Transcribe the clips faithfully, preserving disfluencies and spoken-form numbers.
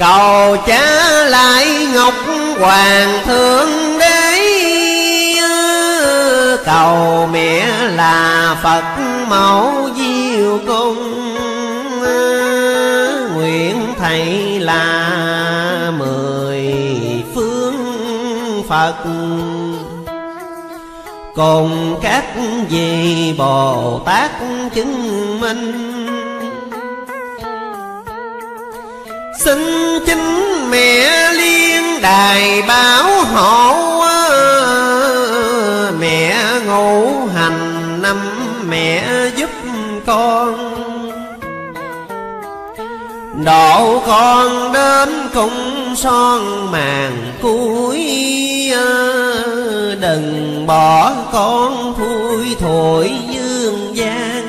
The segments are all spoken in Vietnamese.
cầu trả lại ngọc hoàng thượng đế, cầu mẹ là Phật mẫu diệu cung, nguyện thầy là mười phương Phật, cùng các vị Bồ Tát chứng minh. Xin chính mẹ liên đài bảo hộ, mẹ ngũ hành năm mẹ giúp con, độ con đến cung son màn cuối, đừng bỏ con thui thổi dương gian.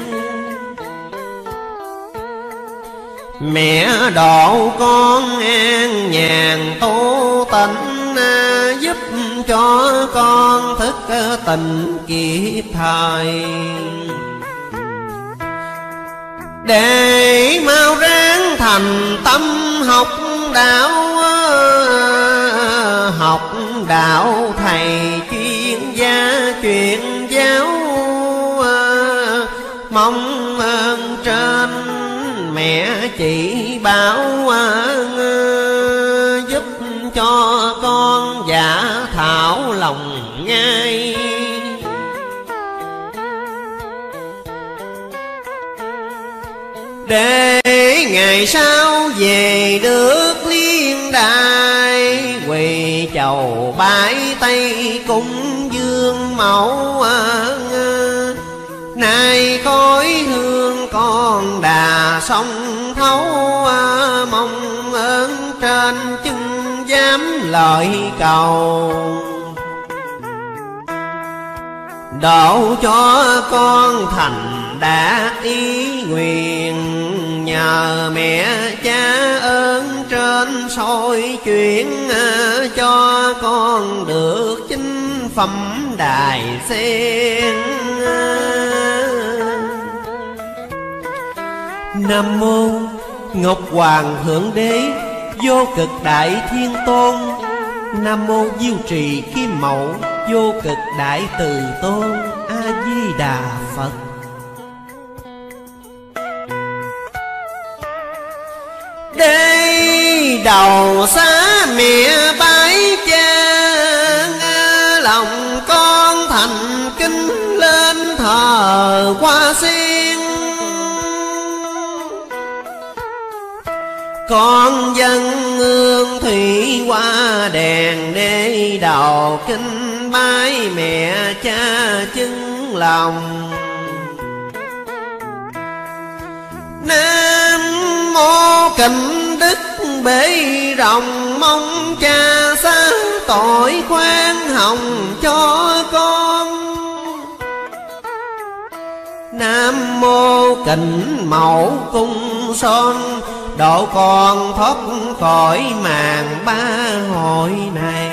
Mẹ độ con an nhàn tu tịnh, giúp cho con thức tình kịp thời, để mau ráng thành tâm học đạo, học đạo thầy chuyên gia truyền giáo. Mong ơn trên mẹ chỉ bảo, giúp cho con giả thảo lòng ngay. Để ngày sau về được liên đài, quỳ chầu bái tây cúng dương mẫu. Nay khói hương con đà sông thấu, mong ơn trên chứng giám lời cầu, độ cho con thành đạt ý nguyện. Nhờ mẹ cha ơn trên soi chuyển, cho con được chính phẩm đài sen. Nam mô Ngọc Hoàng Thượng Đế Vô Cực Đại Thiên Tôn. Nam mô Diêu Trì Kim Mẫu Vô Cực Đại Từ Tôn. A Di Đà Phật. Đây đầu xá mẹ bái cha, lòng con thành kính lên thờ hoa sen. Con dân hương thủy hoa đèn, để đầu kinh bái mẹ cha chứng lòng. Nam mô Kình Đức bể rộng, mong cha xá tội khoan hồng cho con. Nam mô Kình Mẫu cung son, độ con thoát khỏi màn ba hội này.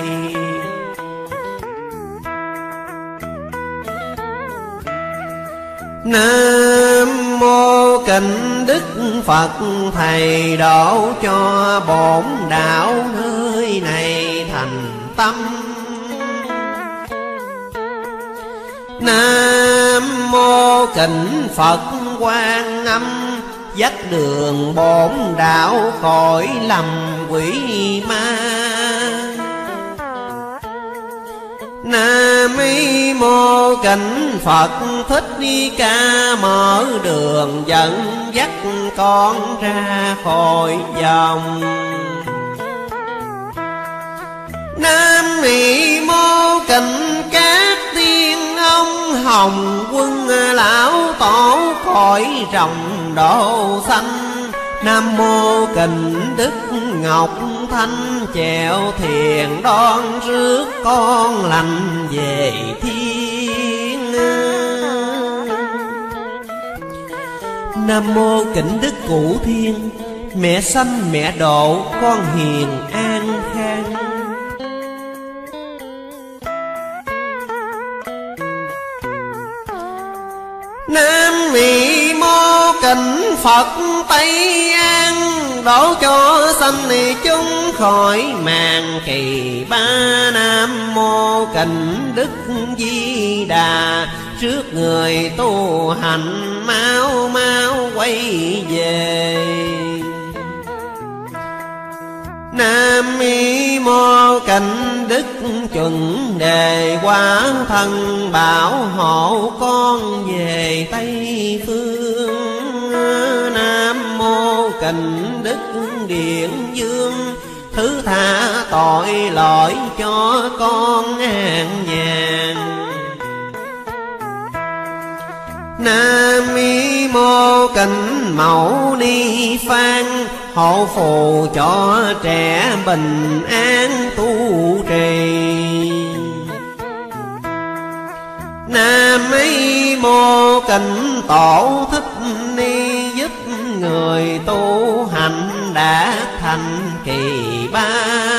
Nam mô Kình Đức Phật thầy, độ cho bổn đạo nơi này thành tâm. Nam mô Kình Phật Quan Âm, dắt đường bổn đạo khỏi lầm quỷ ma. Nam mô Kình Phật Thích Ca, mở đường dẫn dắt con ra khỏi vòng. Nam mô Kình Các Tiên Ông, Hồng Quân Lão Tổ khỏi rồng độ xanh. Nam mô Kình Đức Ngọc Thanh, chèo thiền đón rước con lành về thiên. Nam mô Kình Đức Cụ Thiên, mẹ sanh mẹ độ con hiền an khang. Nam mô Kình Phật Tây An, đổ cho sanh chúng khỏi màn kỳ ba. Nam mô Cảnh Đức Di Đà, trước người tu hành mau mau quay về. Nam mô Cảnh Đức Chuẩn Đề, quả thân bảo hộ con về Tây Phương. Nam mô Cảnh Đức Điện Dương, thứ tha tội lỗi cho con an nhàn. Nam mô Cảnh Mẫu Ni Phan, hộ phù cho trẻ bình an tu trì. Nam mô Cảnh Tổ Thích Ni, giúp người tu hành đã thành kỳ ba.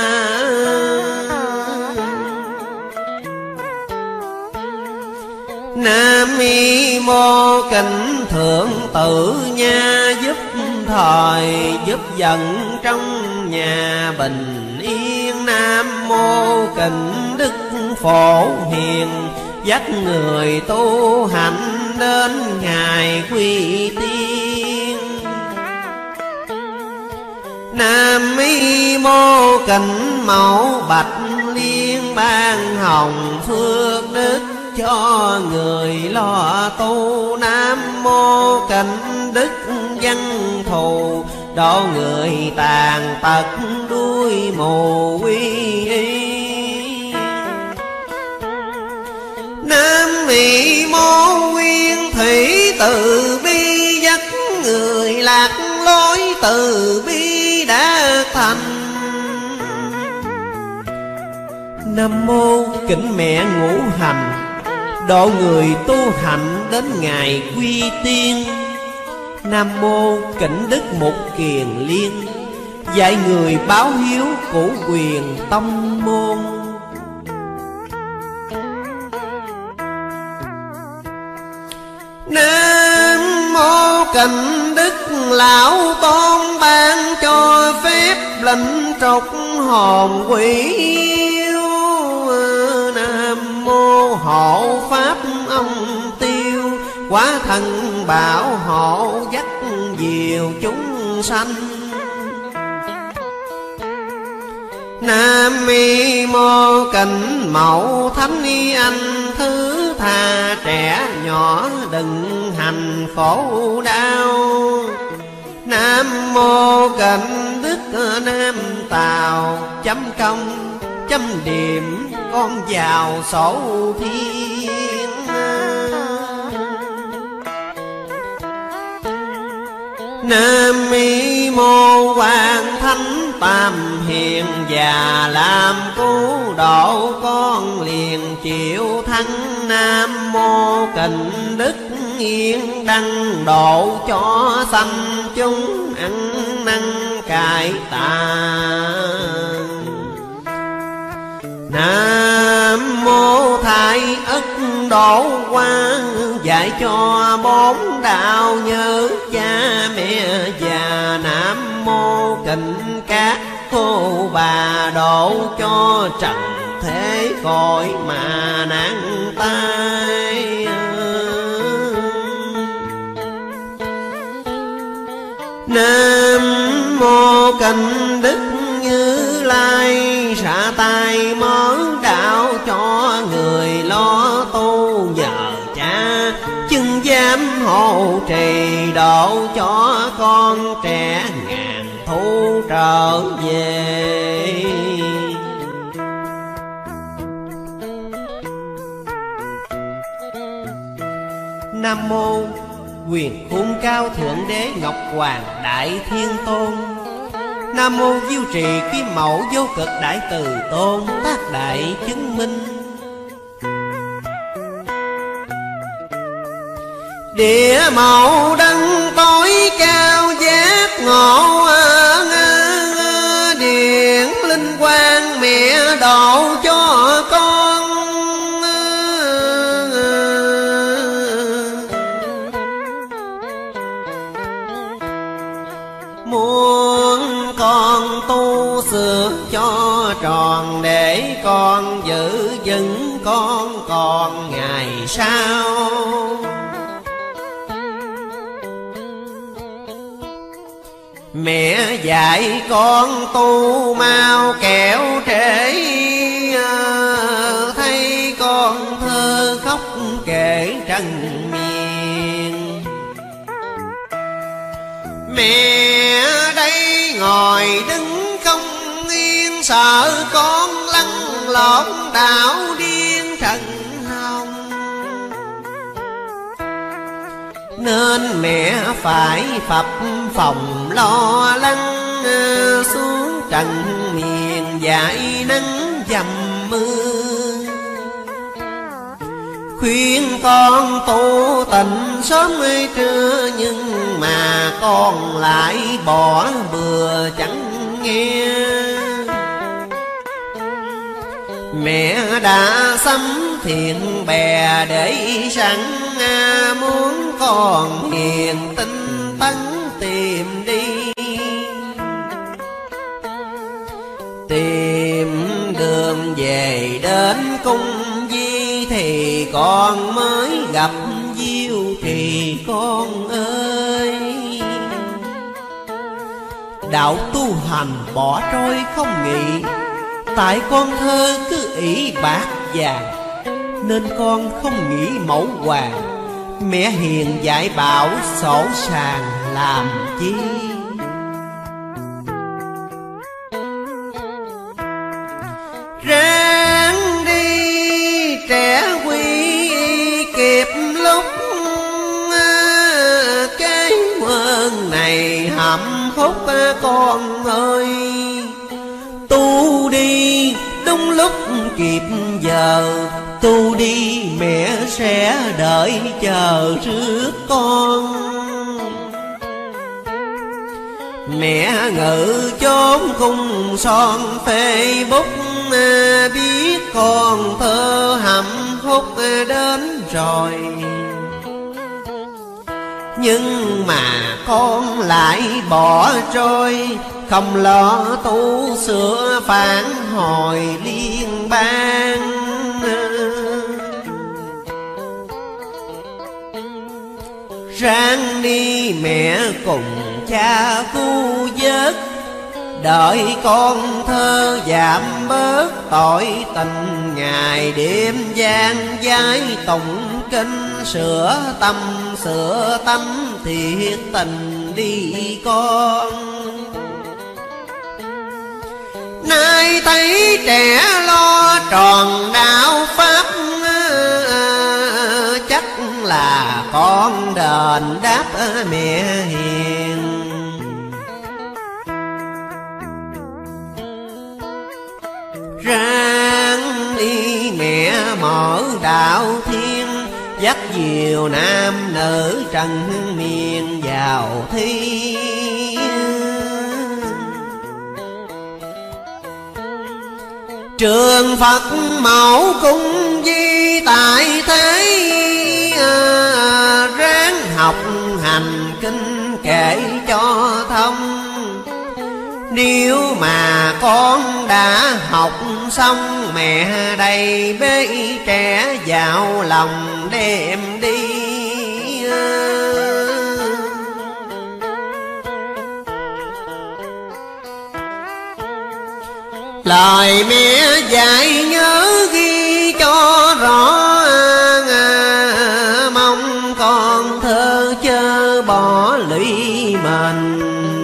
Nam mô Cảnh Thượng Tự Nha, giúp thời giúp dần trong nhà bình yên. Nam mô Cảnh Đức Phổ Hiền, dắt người tu hành đến ngày quy tiên. Nam mô Cảnh Mẫu Bạch Liên, ban hồng phước đức cho người lo tu. Nam mô Cảnh Đức Văn Thù, độ người tàn tật đuôi mù quy y. Nam mô Nguyên Thủy Từ Bi, dắt người lạc lối từ bi đã thành. Nam mô Kính Mẹ Ngũ Hành, độ người tu hạnh đến ngày quy tiên. Nam mô Cảnh Đức Mục Kiền Liên, dạy người báo hiếu cửu quyền tông môn. Nam mô Cảnh Đức Lão Tôn, ban cho phép lệnh trục hồn quỷ yêu. Nam mô Hộ Pháp Ông Tiêu, quá thân bảo hộ dắt diệu chúng sanh. Nam mô Cảnh Mẫu Thánh Anh, thứ tha trẻ nhỏ đừng hành khổ đau. Nam mô Cảnh Đức Nam Tào, chấm công chấm điểm con vào sổ thiên. Nam mô Quan Thánh Tam Hiền, và làm cứu độ con liền chịu thắng. Nam mô Cảnh Đức Yên Đăng, độ cho sanh chúng ăn năn cải tà. Nam mô Thái Ất Độ Hoa, dạy cho bốn đạo nhớ cha mẹ già. Nam mô Cảnh Các cô bà, độ cho trần thế khỏi mà nạn tai. Nam mô Cảnh Đức Như Lai, xả tay mở đạo cho người lo tu. Nhờ cha chứng giám hộ trì, độ cho con trẻ ngàn thu trở về. Nam mô Quyền Khôn Cao Thượng Đế Ngọc Hoàng Đại Thiên Tôn. Nam mô Diêu Trì Kim Mẫu Vô Cực Đại Từ Tôn, tác đại chứng minh. Địa mẫu đấng tối cao giác ngộ, điện linh quang mẹ độ cho con. Muôn con tu sửa cho tròn, để con giữ vững con còn ngày sau. Mẹ dạy con tu mau kẻo trễ, thấy con thơ khóc kể trần miên. Mẹ đây ngồi đứng không yên, sợ con lăn lộn đảo điên trần hồng, nên mẹ phải phập phòng lo lắng xuống trần miền dãi nắng dầm mưa. Khuyên con tu tịnh sớm trưa, nhưng mà con lại bỏ bừa chẳng nghe. Mẹ đã sắm thiện bè để sẵn, muốn con hiền tinh tấn tìm đi. Tìm đường về đến cung Di thì con mới gặp Diêu Trì con ơi. Đạo tu hành bỏ trôi không nghĩ, tại con thơ cứ ỷ bạc vàng, nên con không nghĩ mẫu hoàng. Mẹ hiền dạy bảo sổ sàng làm chi. Ráng đi trẻ quy kịp lúc, cái quân này hậm hút con ơi. Tu đi đúng lúc kịp giờ, tu đi mẹ sẽ đợi chờ rước con. Mẹ ngự chốn cung son Facebook, biết con thơ hậm hút đến rồi, nhưng mà con lại bỏ trôi, không lo tu sửa phản hồi liên bang. Ráng đi mẹ cùng cha cứu vớt, đợi con thơ giảm bớt tội tình. Ngày đêm gian giái tụng kinh, sửa tâm sửa tâm thiệt tình đi con. Nay thấy trẻ lo tròn đạo pháp, chắc là con đền đáp mẹ hiền. Ráng đi mẹ mở đạo thiên, dắt diều nam nữ trần miền vào thi. Trường Phật mẫu cung Di tại thế, ráng học hành kinh kể cho thông. Nếu mà con đã học xong, mẹ đây bế trẻ vào lòng đem đi. Lời mẹ dạy nhớ ghi cho rõ, mong con thơ chớ bỏ lụy mình.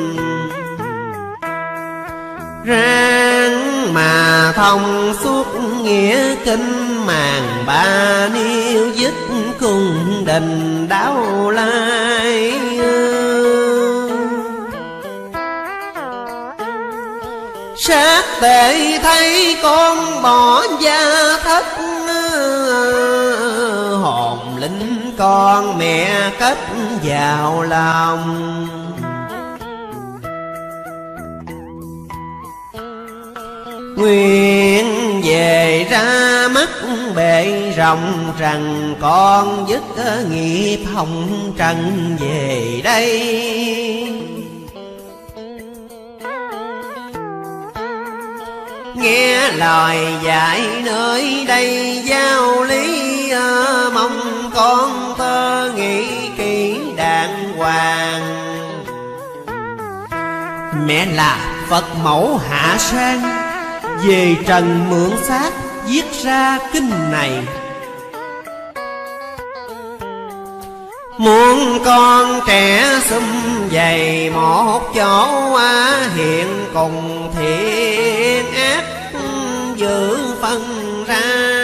Ráng mà thông suốt nghĩa kinh, màn ba niêu dứt cùng đình đáo lai. Sát tệ thấy con bỏ gia thất, hồn linh con mẹ cất vào lòng. Nguyện về ra mắt bể rộng rằng, con dứt nghiệp hồng trần về đây. mẹ lời dạy nơi đây giáo lý, mong con thơ nghĩ kỹ đàng hoàng. Mẹ là Phật mẫu hạ sang, về trần mượn xác viết ra kinh này. Muốn con trẻ xum vầy một chỗ, hiện cùng thiện ác giữ phân ra.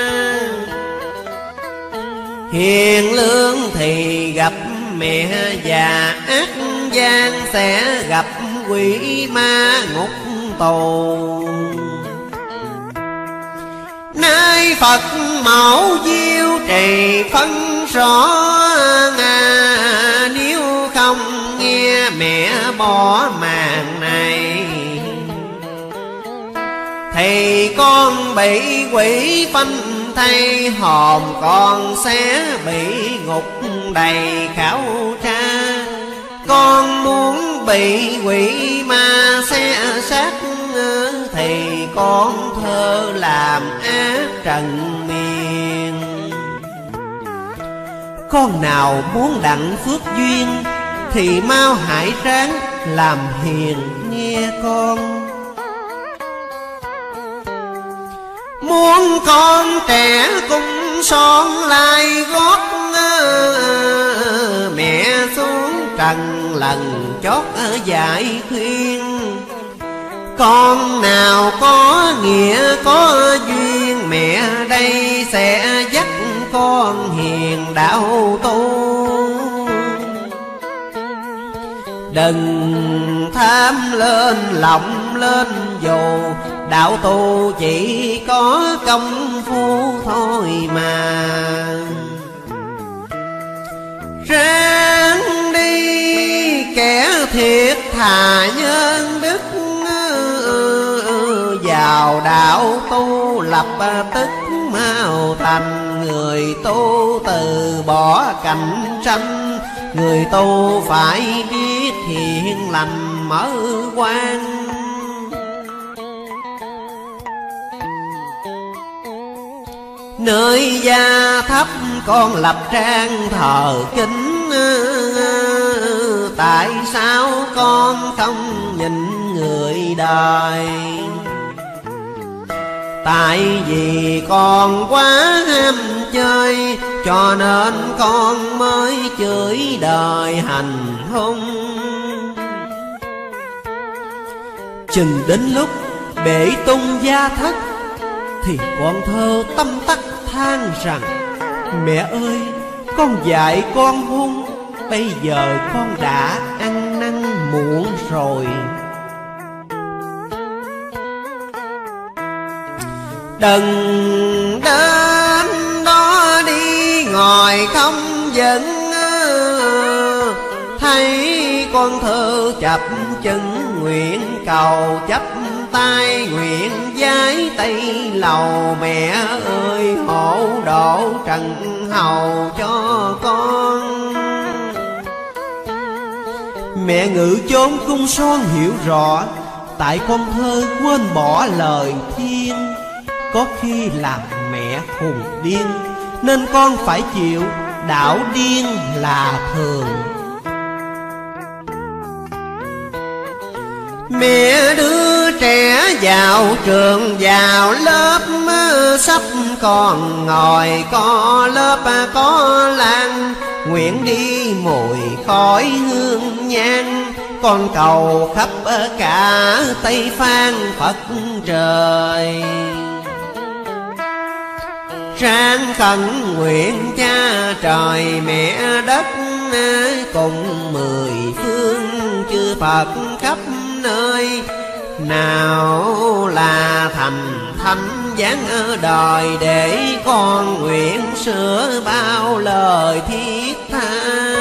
Hiền lương thì gặp mẹ già, ác gian sẽ gặp quỷ ma ngục tù. Nay Phật mẫu diêu trì phân rõ, à, nếu không nghe mẹ bỏ màn này, thì con bị quỷ phanh thay, hồn con sẽ bị ngục đầy khảo tra. Con muốn bị quỷ ma xé xác, thì con thơ làm ác trần miên. Con nào muốn đặng phước duyên, thì mau hãy ráng làm hiền nghe con. Muốn con trẻ cung son lai gót, mẹ xuống trần lần chót dạy khuyên. Con nào có nghĩa có duyên, mẹ đây sẽ dắt con hiền đạo tu. Đừng tham lên lòng lên, dù đạo tu chỉ có công phu thôi mà. Ráng đi kẻ thiệt thà nhân đức, vào đạo tu lập tức mau thành. Người tu từ bỏ cạnh tranh, người tu phải biết hiền lành mở quan. Nơi gia thấp con lập trang thờ kính, tại sao con không nhìn người đời? Tại vì con quá ham chơi, cho nên con mới chửi đời hành hung. Chừng đến lúc bể tung gia thất, thì con thơ tâm tắc than rằng: mẹ ơi, con dạy con hung, bây giờ con đã ăn năn muộn rồi. Đừng đến đó đi ngồi không giận, thấy con thơ chập chân nguyện cầu, chấp tay nguyện giái tây lầu. Mẹ ơi hộ độ trần hầu cho con. Mẹ ngự chốn cung son hiểu rõ, tại con thơ quên bỏ lời thiên. Có khi làm mẹ khùng điên, nên con phải chịu đảo điên là thường. Mẹ đưa trẻ vào trường vào lớp, sắp còn ngồi có lớp có lan. Nguyện đi mùi khói hương nhang, con cầu khắp cả Tây Phan Phật trời. Ráng khẩn nguyện cha trời mẹ đất, cùng mười phương chư Phật khắp nơi. Nào là thành thánh giáng ở đời, để con nguyện sửa bao lời thiết tha.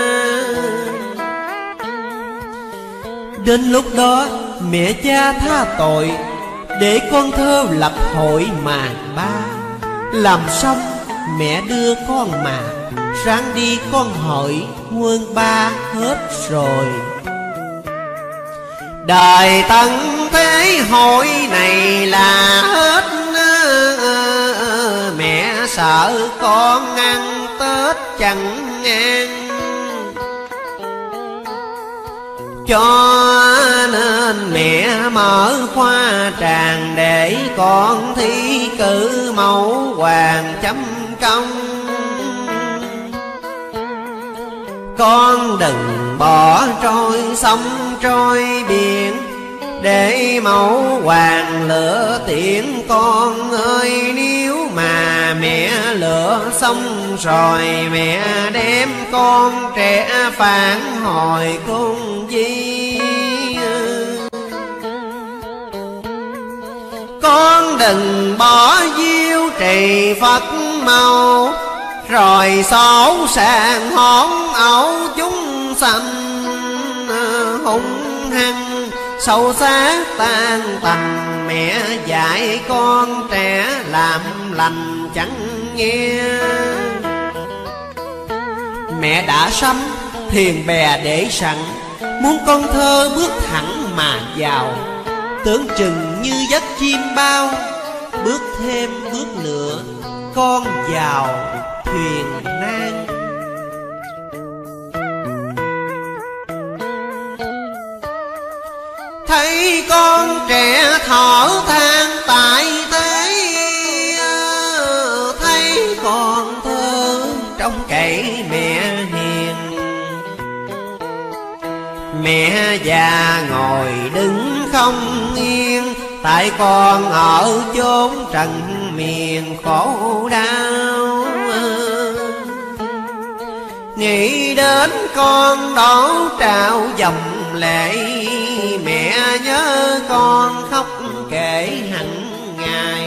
Đến lúc đó mẹ cha tha tội, để con thơ lập hội màn ba. Làm xong mẹ đưa con mà, ráng đi con hỏi quân ba hết rồi. Đời tận thế hội này là hết, sợ con ăn Tết chẳng ngang. Cho nên mẹ mở khoa tràng để con thi cử mẫu hoàng chấm công. Con đừng bỏ trôi sông trôi biển, để mẫu hoàng lựa tiễn con ơi. Nếu mà mẹ lựa xong rồi, mẹ đem con trẻ phản hồi cung di. Con đừng bỏ diêu trì Phật màu, rồi xấu sàng hỗn ẩu chúng sanh. Hung hăng sâu sát tan tành, mẹ dạy con trẻ làm lành chẳng nghe. Mẹ đã sắm thuyền bè để sẵn, muốn con thơ bước thẳng mà vào. Tưởng chừng như giấc chim bao, bước thêm bước nữa con vào thuyền nan. Thấy con trẻ thở than tại thế, thấy con thơ trong cậy mẹ hiền. Mẹ già ngồi đứng không yên, tại con ở chốn trần miền khổ đau. Nghĩ đến con đổ trào dòng lệ, mẹ nhớ con khóc kể hằng ngày.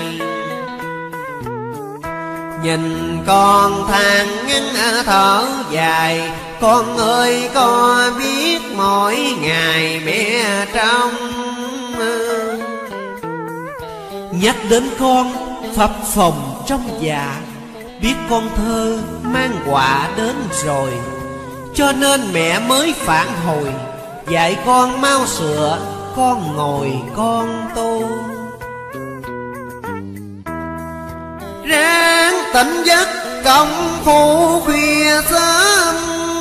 Nhìn con than ngắn thở dài, con ơi có biết mỗi ngày mẹ trong. Nhắc đến con phập phồng trong dạ, biết con thơ mang họa đến rồi, cho nên mẹ mới phản hồi, dạy con mau sửa, con ngồi con tu. Ráng tỉnh giấc công phu khuya sớm,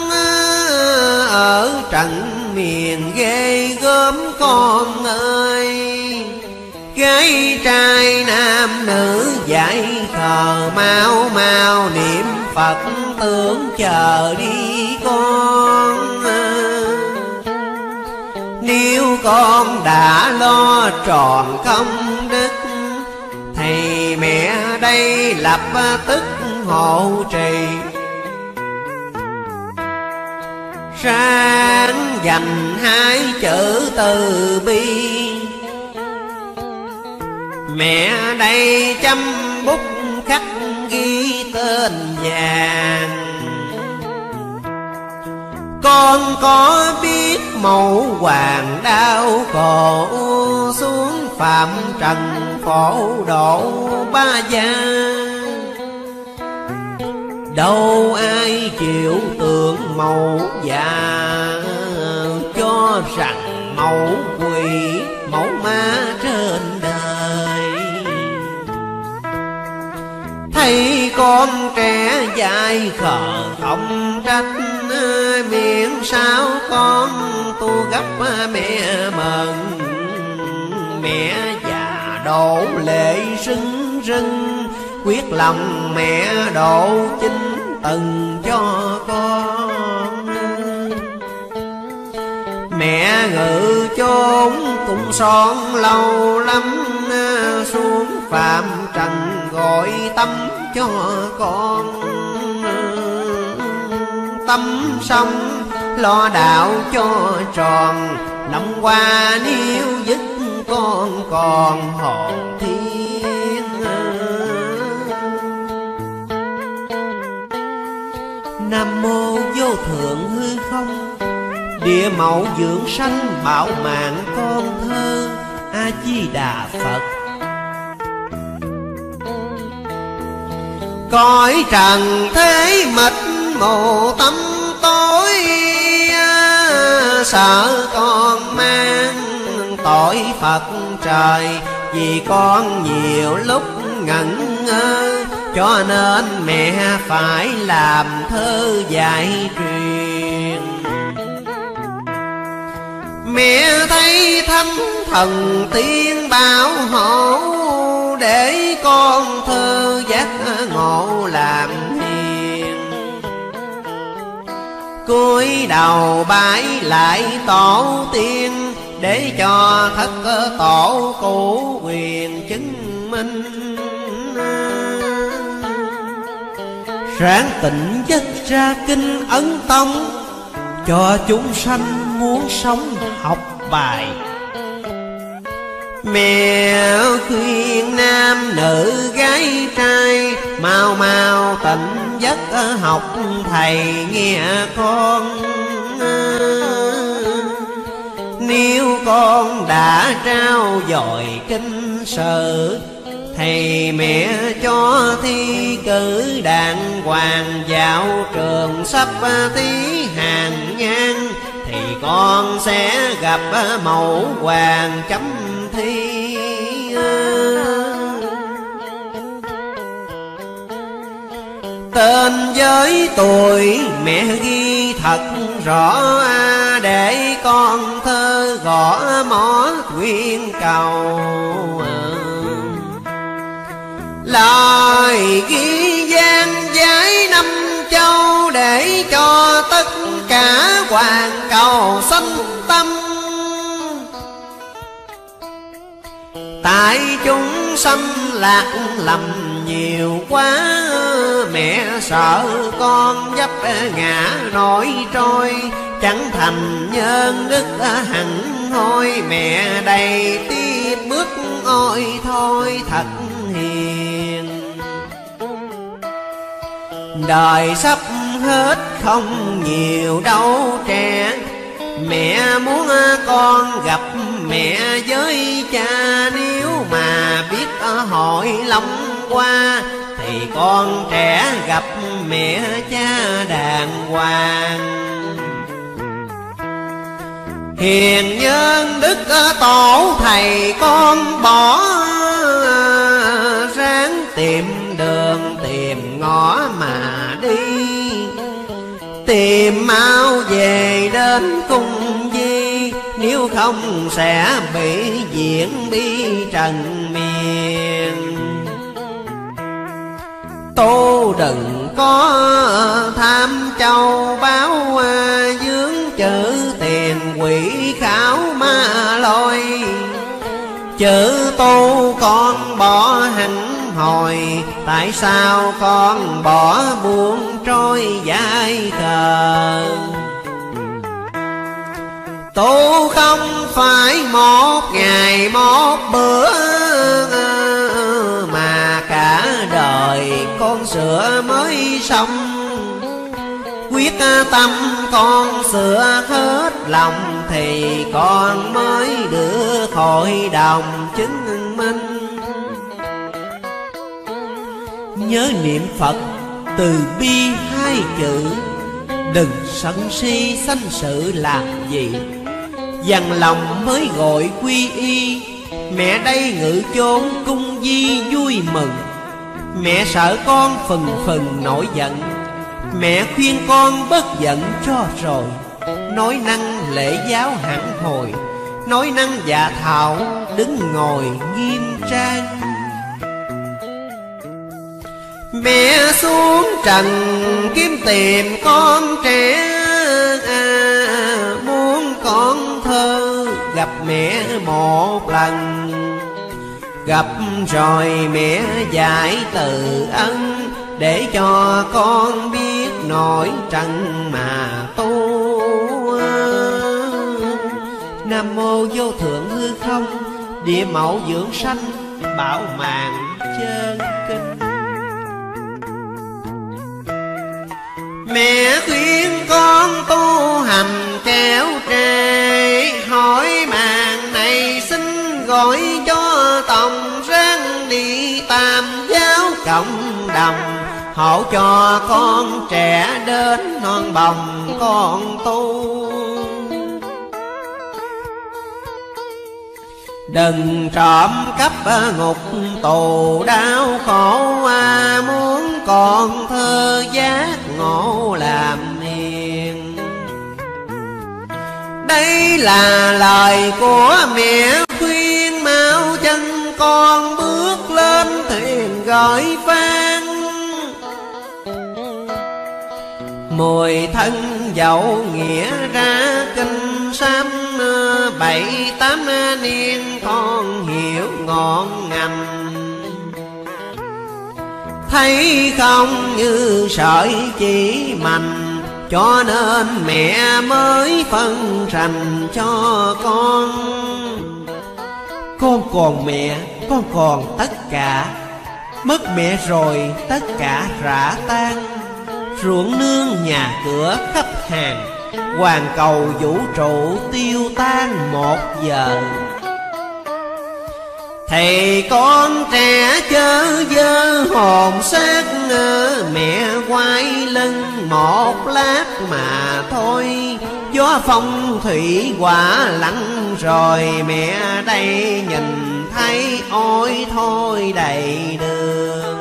ở trần miền ghê gớm con ơi. Gái trai nam nữ dạy khờ, mau mau niệm Phật tưởng chờ đi con. Nếu con đã lo tròn công đức, thì mẹ đây lập tức hộ trì. Sáng dành hai chữ từ bi, mẹ đây chăm bút khắc ghi tên vàng. Con có biết mẫu hoàng đau khổ, xuống phạm trần khổ độ ba gia. Đâu ai chịu tượng mẫu già, cho rằng mẫu quỷ mẫu ma trên đời. Thấy con trẻ dại khờ không trách, miệng sao con tu gấp mẹ mừng. Mẹ già đổ lệ rưng rưng, quyết lòng mẹ độ chính từng cho con. Mẹ ngự chốn cung son lâu lắm, xuống phạm trần gọi tâm cho con. Tâm sống lo đạo cho tròn, lòng qua níu dứt con còn hồn thiên. Nam mô vô thượng hư không, địa mẫu dưỡng sanh bảo mạng con thơ. A Di Đà Phật. Cõi trần thế mịt mù tâm tối, sợ con mang tội Phật trời. Vì con nhiều lúc ngẩn ngơ, cho nên mẹ phải làm thơ dạy truyền. Mẹ thấy thánh thần tiên bảo hộ, để con thơ giác ngộ làm hiền. Cúi đầu bái lại tổ tiên, để cho thất tổ cụ quyền chứng minh. Ráng tịnh giấc ra kinh Ấn Tông, cho chúng sanh muốn sống học bài. Mẹ khuyên nam nữ gái trai, mau mau tịnh giấc học thầy nghe con. Nếu con đã trao dồi kinh sự, thầy mẹ cho thi cử đàng hoàng vào trường sắp tí hàng ngang, thì con sẽ gặp mẫu hoàng chấm thi. Tên với tuổi mẹ ghi thật rõ, để con thơ gõ mõ nguyện cầu. Lời ghi gian giái năm châu, để cho tất cả hoàn cầu sanh tâm. Tại chúng sanh lạc lầm nhiều quá, mẹ sợ con vấp ngã nổi trôi, chẳng thành nhân đức hẳn hoi. Mẹ đầy tiếp bước ôi thôi thật hiền. Đời sắp hết không nhiều đâu trẻ, mẹ muốn con gặp mẹ với cha. Nếu mà biết hội long qua, thì con trẻ gặp mẹ cha đàng hoàng. Hiền nhân đức tổ thầy con bỏ, ráng tìm đường tìm ngõ mà đi. Tìm mau về đến cung Di, nếu không sẽ bị diễn bi trần miền. Tô đừng có tham châu báu, dướng chữ tiền quỷ khảo ma lôi. Chữ tu con bỏ hẳn hồi, tại sao con bỏ buông trôi vai khờ. Tu không phải một ngày một bữa, mà cả đời con sửa mới xong. Quyết tâm con sửa hết lòng, thì con mới được hội đồng chứng minh. Nhớ niệm Phật từ bi hai chữ, đừng sân si sanh sự làm gì. Dằn lòng mới gọi quy y, mẹ đây ngự chốn cung Di vui mừng. Mẹ sợ con phần phần nổi giận, mẹ khuyên con bớt giận cho rồi. Nói năng lễ giáo hẳn hồi, nói năng dạ thảo đứng ngồi nghiêm trang. Mẹ xuống trần kiếm tìm con trẻ, à, muốn con thơ gặp mẹ một lần. Gặp rồi mẹ dạy từ ân, để cho con biết nổi trần mà tu. Nam mô vô thượng hư không, địa mẫu dưỡng sanh, bảo mạng chân kinh. Mẹ khuyên con tu hành kéo trề, hỏi màng này xin gọi cho tổng ráng đi tam giáo cộng đồng. Hỗ cho con trẻ đến non bồng con tu. Đừng trộm cắp ngục tù đau khổ, à, muốn còn thơ giác ngộ làm hiền. Đây là lời của mẹ khuyên, mau chân con bước lên thuyền gọi vang. Mười thân dậu nghĩa ra kinh sám, bảy tám niên con hiểu ngọn ngành. Thấy không như sợi chỉ mành, cho nên mẹ mới phân rành cho con. Con còn mẹ, con còn tất cả, mất mẹ rồi tất cả rã tan. Ruộng nương nhà cửa khắp hàng, hoàn cầu vũ trụ tiêu tan một giờ. Thì con trẻ chớ vơ hồn xác, mẹ quay lưng một lát mà thôi. Gió phong thủy quả lặng rồi, mẹ đây nhìn thấy ôi thôi đầy đường.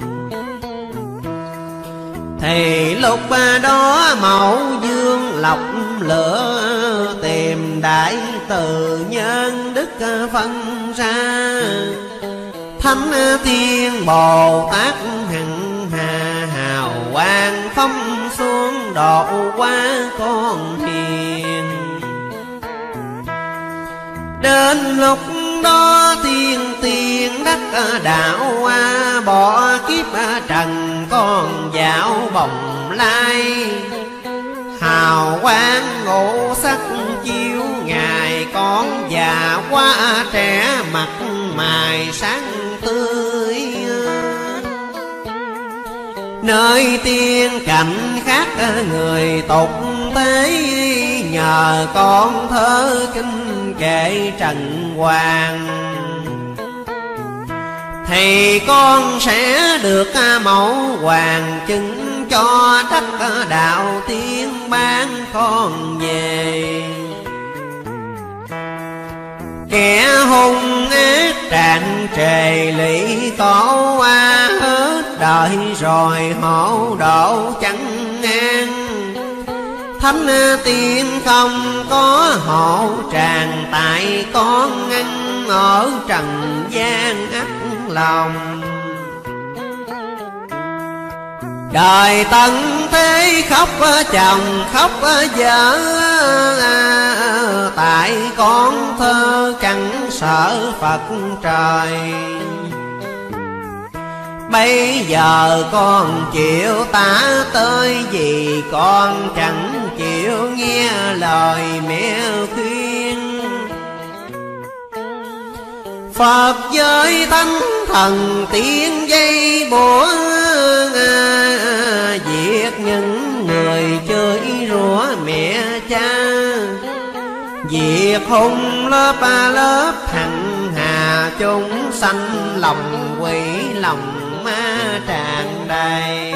Thì lúc đó mẫu dương lọc lửa, tìm đại từ nhân đức phân ra. Thánh thiên Bồ Tát hằng hà hào quang, phong xuống độ qua con hiền. Đến lúc đó thiên tiên đắc đạo, bỏ kiếp trần con dạo bồng lai. Hào quang ngũ sắc chiếu ngài, con già quá trẻ mặt mày sáng tươi. Nơi tiên cảnh khác người tục tế, nhờ con thơ kinh kệ trần hoàng. Thì con sẽ được mẫu hoàng chứng, cho đất đạo tiên ban con về. Kẻ hung ác tràn trề lụy tổ, a hết đời rồi hổ độ chẳng ngang. Thánh tiên không có hộ tràng, tại con ăn ở trần gian ắt lòng. Đời tận thế khóc chồng khóc vợ, tại con thơ chẳng sợ Phật trời. Bây giờ con chịu tả tới, vì con chẳng chịu nghe lời mẹ khuyên. Phật giới thánh thần tiếng dây bủa, diệt những người chơi rủa mẹ cha. Diệt hung lớp lớp hằng hà, chúng sanh lòng quỷ lòng ma tràn đầy.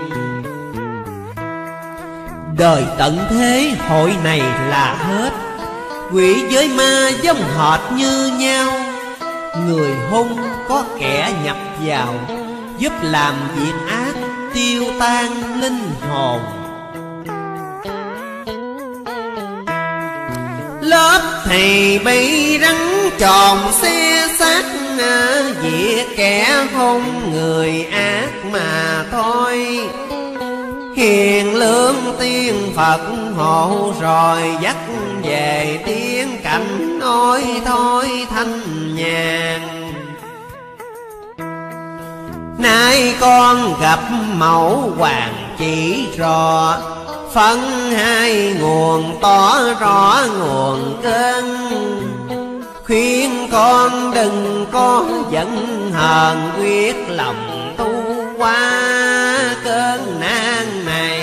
Đời tận thế hội này là hết, quỷ với ma giống hệt như nhau. Người hung có kẻ nhập vào, giúp làm việc ác tiêu tan linh hồn. Lớp thì bị rắn tròn xe xác, diệt kẻ hung người ác mà thôi. Hiền lương tiên Phật hộ rồi, dắt về tiên cảnh ôi thôi thanh nhàn. Nay con gặp mẫu hoàng chỉ rõ, phân hai nguồn tỏ rõ nguồn cơn. Khuyên con đừng có giận hờn, quyết lòng tu qua cơn nan này.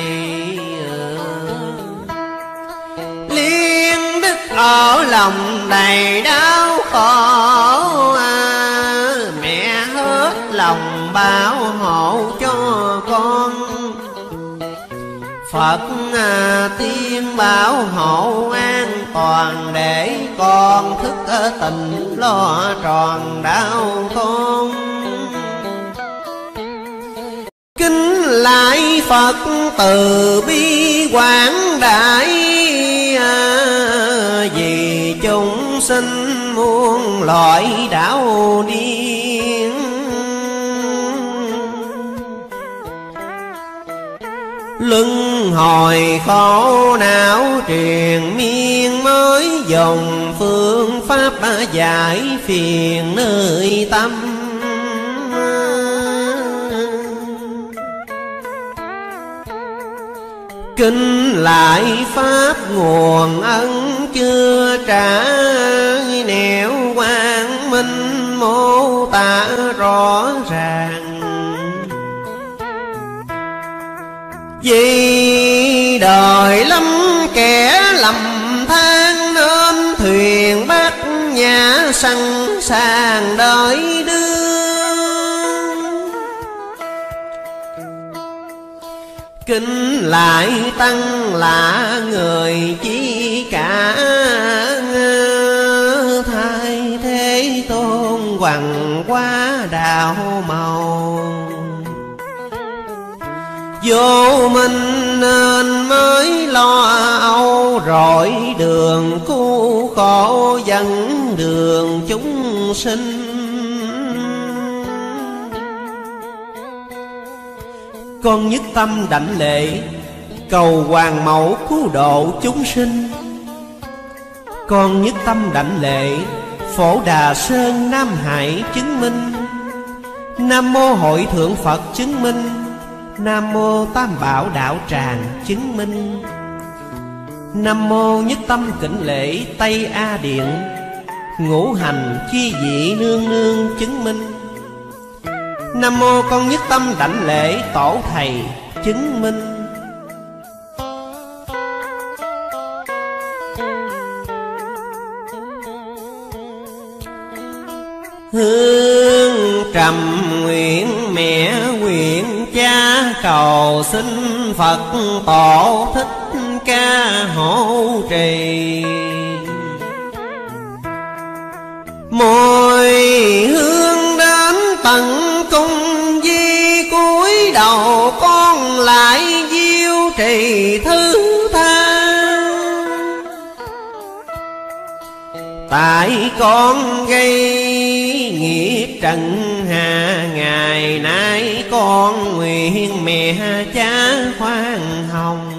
Liên đức ở lòng đầy đau khổ, mẹ hết lòng bảo hộ cho con. Phật Phật tiên bảo hộ an toàn, để con thức tình lo tròn đạo con. Kính lại Phật từ bi quảng đại, vì chúng sinh muôn loại đạo điên. Luân hồi khổ não triền miên, mới dùng phương pháp giải phiền nơi tâm. Kính lại pháp nguồn ân chưa trả, nẻo quang minh mô tả rõ ràng. Vì đời lắm kẻ lầm than, nên thuyền bát nhã sẵn sàng đợi đưa. Kính lại tăng là người chi cả, thay thế tôn hoàng quá đạo màu. Vô minh nên mới lo âu, rọi đường cứu khổ dẫn đường chúng sinh. Con nhất tâm đảnh lễ, cầu Hoàng Mẫu cứu độ chúng sinh. Con nhất tâm đảnh lễ, Phổ Đà Sơn Nam Hải chứng minh. Nam mô Hội Thượng Phật chứng minh. Nam mô Tam Bảo Đạo Tràng chứng minh. Nam mô nhất tâm kính lễ Tây A Điện, ngũ hành chi vị nương nương chứng minh. Nam mô con nhất tâm đảnh lễ Tổ Thầy chứng minh. Hương trầm nguyện mẹ nguyện cha, cầu xin Phật Tổ Thích Ca hộ trì. Môi hương đến tận cung di, cúi đầu con lại diêu trì thứ tha. Tại con gây nghiệp trần hà, ngày nay con nguyện mẹ cha khoan hồng.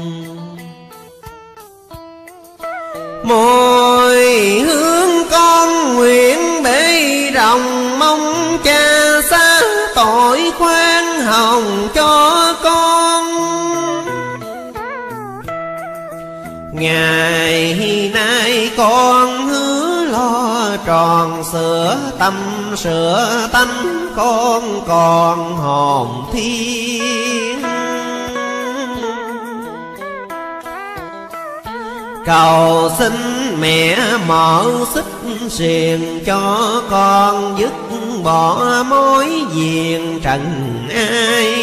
Môi hướng con nguyện bể rộng, mong cha xa tội khoan hồng cho con. Ngày nay con hứa lo tròn, sửa tâm sửa tánh con còn hồn thiên. Cầu xin mẹ mở xích xiềng cho con, dứt bỏ mối viền trần ai.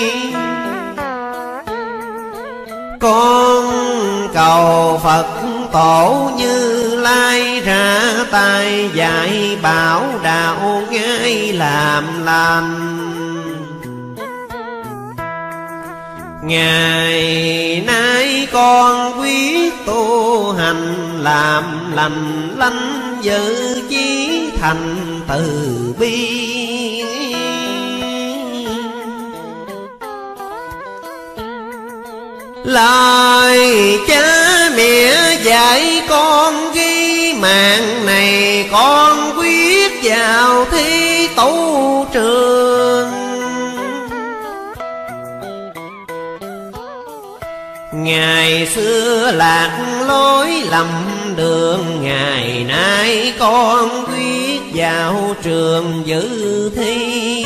Con cầu Phật Tổ Như Lai ra tay dạy bảo đạo ngay làm lành. Ngày nay con quyết tu hành, làm lành lánh giữ chí thành từ bi. Lời cha mẹ dạy con ghi, mạng này con quyết vào thi tu trường. Ngày xưa lạc lối lầm đường, ngày nay con quyết vào trường dự thi.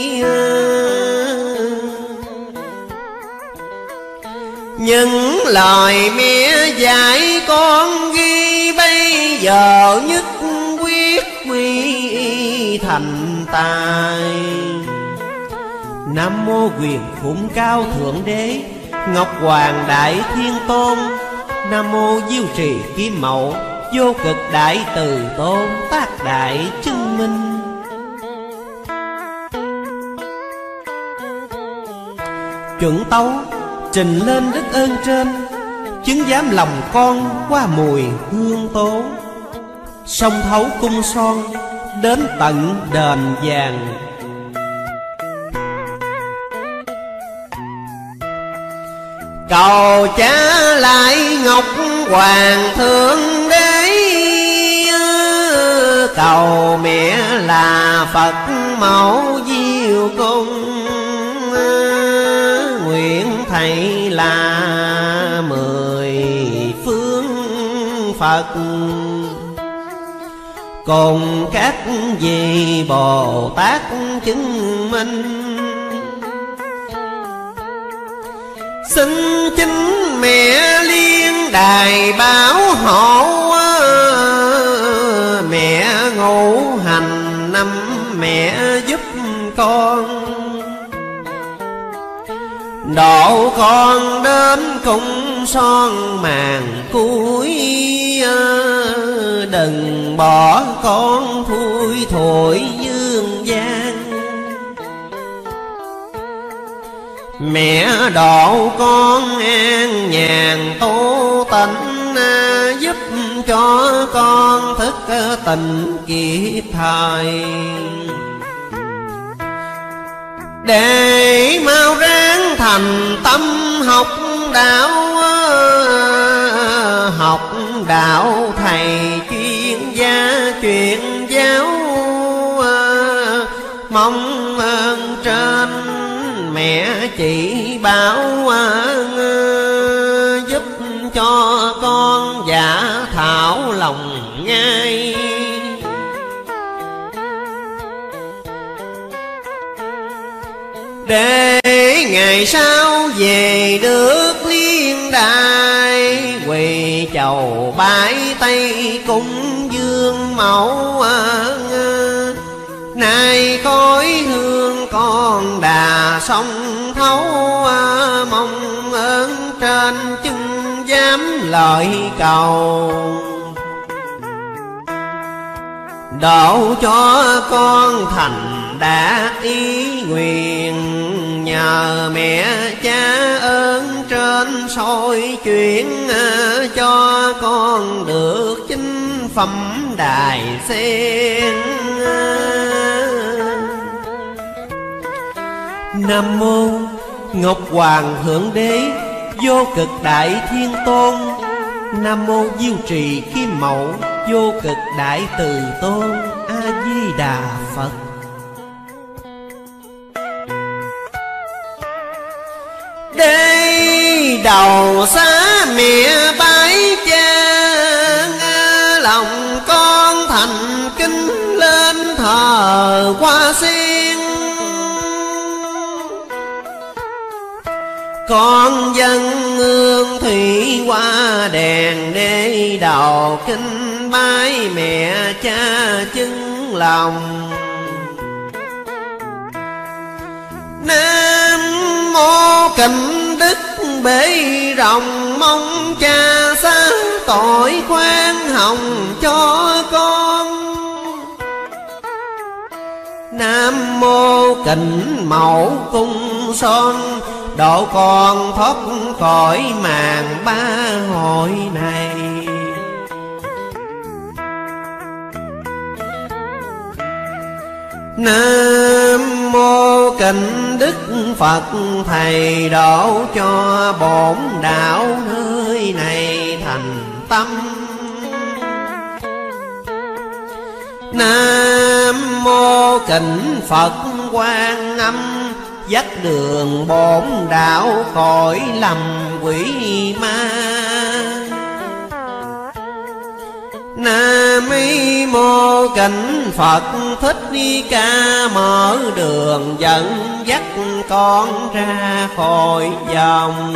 Những lời mẹ dạy con ghi, bây giờ nhất quyết quy thành tài. Nam mô Quyền Khủng Cao Thượng Đế, Ngọc Hoàng Đại Thiên Tôn. Nam mô Diêu Trì Kim Mẫu, vô cực đại từ tôn, tác đại chứng minh. Chuẩn tấu trình lên đức ơn trên, chứng giám lòng con qua mùi hương tố. Sông thấu cung son đến tận đền vàng. Cầu trả lại Ngọc Hoàng Thượng Đế, cầu mẹ là Phật mẫu Diêu Cung, nguyện thầy là mười phương Phật, cùng các vị Bồ Tát chứng minh. Xin chính mẹ liên đài bảo hộ, mẹ ngũ hành năm mẹ giúp con, độ con đến cung son màn cuối. Đừng bỏ con thui thổi dương gian, mẹ độ con an nhàn tu tịnh, giúp cho con thức tình kịp thời. Để mau ráng thành tâm học đạo, học đạo thầy chuyên gia truyền giáo. Mong ơn trên mẹ chỉ bảo, giúp cho con giả thảo lòng ngay. Để ngày sau về được liên đài, quỳ chầu bái tây cúng dương mẫu. Nay khói hương con đà sông thấu, mong ơn trên chứng giám lời cầu. Độ cho con thành đạt ý nguyện, nhờ mẹ cha ơn trên soi chuyện, cho con được chính phẩm đài sen. Nam mô Ngọc Hoàng Thượng Đế, vô cực đại thiên tôn. Nam mô Diêu Trì Kim Mẫu, vô cực đại từ tôn. A Di Đà Phật. Đây đầu xá mẹ bái cha, lòng con thành kính lên thờ hoa sen. Con dân hương thủy hoa đèn, để đầu kinh bái mẹ cha chứng lòng. Nam mô Kình Đức bể rộng, mong cha xá tội khoan hồng cho con. Nam mô Kình Mẫu cung son, độ con thoát khỏi màn ba hội này. Nam mô Kình Đức Phật thầy, độ cho bổn đạo nơi này thành tâm. Nam mô Kình Phật Quan Âm, dắt đường bổn đạo khỏi lầm quỷ ma. Nam mô Kình Phật Thích Ca, mở đường dẫn dắt con ra khỏi vòng.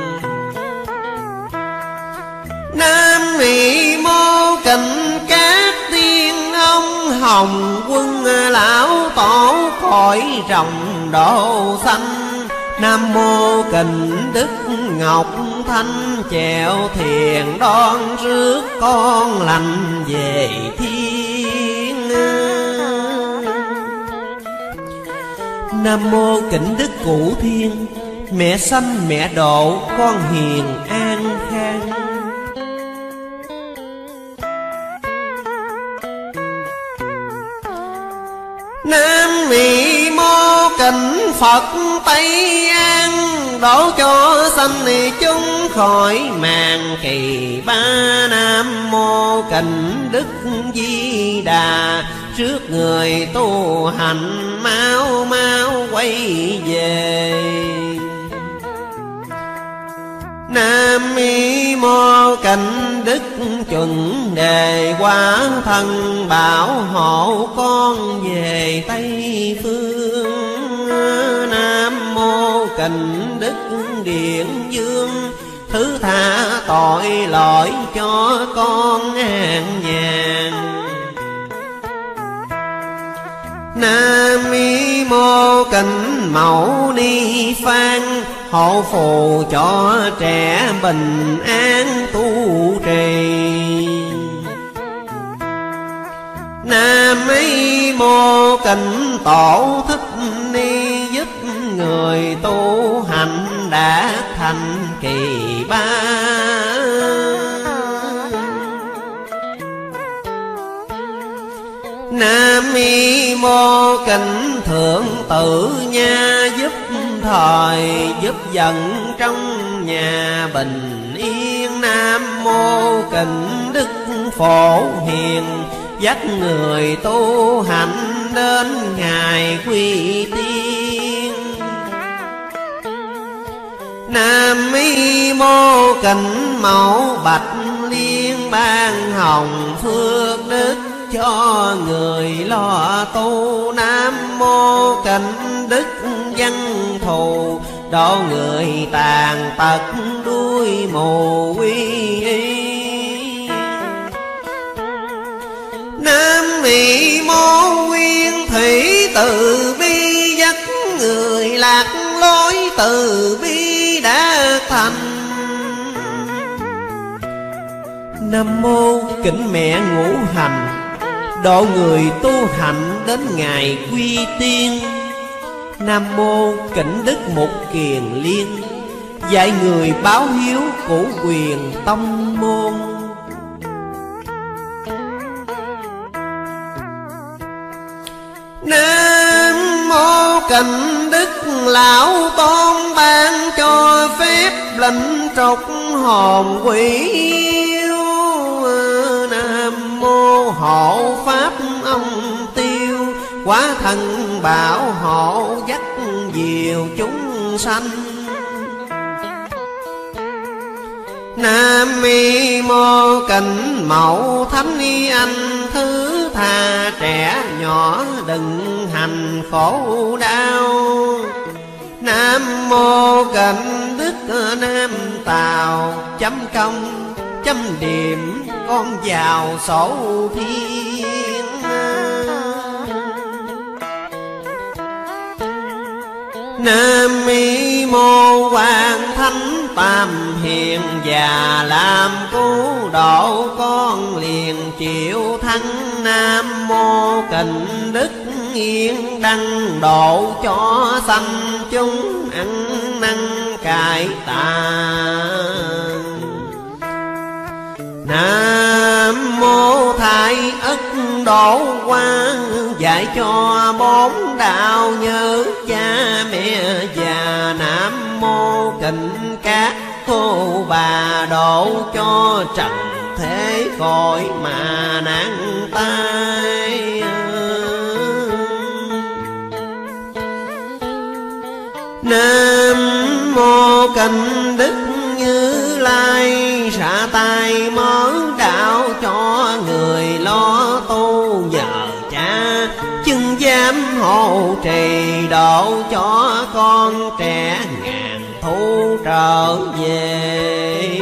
Nam mô Kình Các Tiên Ông, hồng quân lão tổ cõi rồng độ xanh. Nam mô Kình Đức Ngọc Thanh chèo thuyền đón rước con lành về thiên. Nam mô Kình Đức Cụ Thiên, mẹ sanh mẹ độ con hiền an khang. Nam mị mô Kình Phật Tây An, đổ cho sanh chúng khỏi màn kỳ ba. Nam mô Kình Đức Di Đà, trước người tu hành mau mau quay về. Nam mô Kình Đức Chuẩn Đề, quả thân bảo hộ con về Tây Phương. Nam mô Kình Đức Điện Dương, thứ tha tội lỗi cho con an nhàn. Nam mô Kình Mẫu Ni Phan, hộ phù cho trẻ bình an tu trì. Nam mô Kình Tổ Thích Ni, giúp người tu hành đã thành kỳ ba. Nam mô Kình Thượng Tự Nha, giúp thời giúp dần trong nhà bình yên. Nam mô Kình Đức Phổ Hiền, dắt người tu hành đến ngày quy tiên. Nam mô Kình Mẫu Bạch Liên, ban hồng phước đức cho người lo tu. Nam mô Kình Đức Văn Thù, độ người tàn tật đuôi mù quy y. Nam mô Nguyên Thủy Từ Bi, dắt người lạc lối từ bi đã thành. Nam mô Kính Mẹ Ngũ Hành, độ người tu hạnh đến ngày quy tiên. Nam mô Kính Đức Mục Kiền Liên, dạy người báo hiếu cửu quyền tông môn. Nam mô Kính Đức Lão Tôn, ban cho phép lệnh trục hồn quỷ yêu. Nam mô Hộ Pháp Ông Tiêu, quá thân bảo hộ dắt diệu chúng sanh. Nam mô Kình Mẫu Thánh Anh, thứ tha trẻ nhỏ đừng hành khổ đau. Nam mô Kình Đức Nam Tào, chấm công chấm điểm con vào sổ thiên. Nam mô Quan Thánh Tam Hiền, và làm cứu độ con liền chịu thắng. Nam mô Kình Đức Yên Đăng, độ cho sanh chúng ăn năn cải tà. Nam mô Thái Ất Độ Quang, dạy cho bốn đạo nhớ cha mẹ già. Nam mô Kình Cát Cô Bà, độ cho trần thế khỏi mà nạn tai. Nam mô Kình Đức Như Lai, xả tay món đạo cho người lo tu nhờ cha. Chưng giám hộ trì, độ cho con trẻ ngàn thu trở về.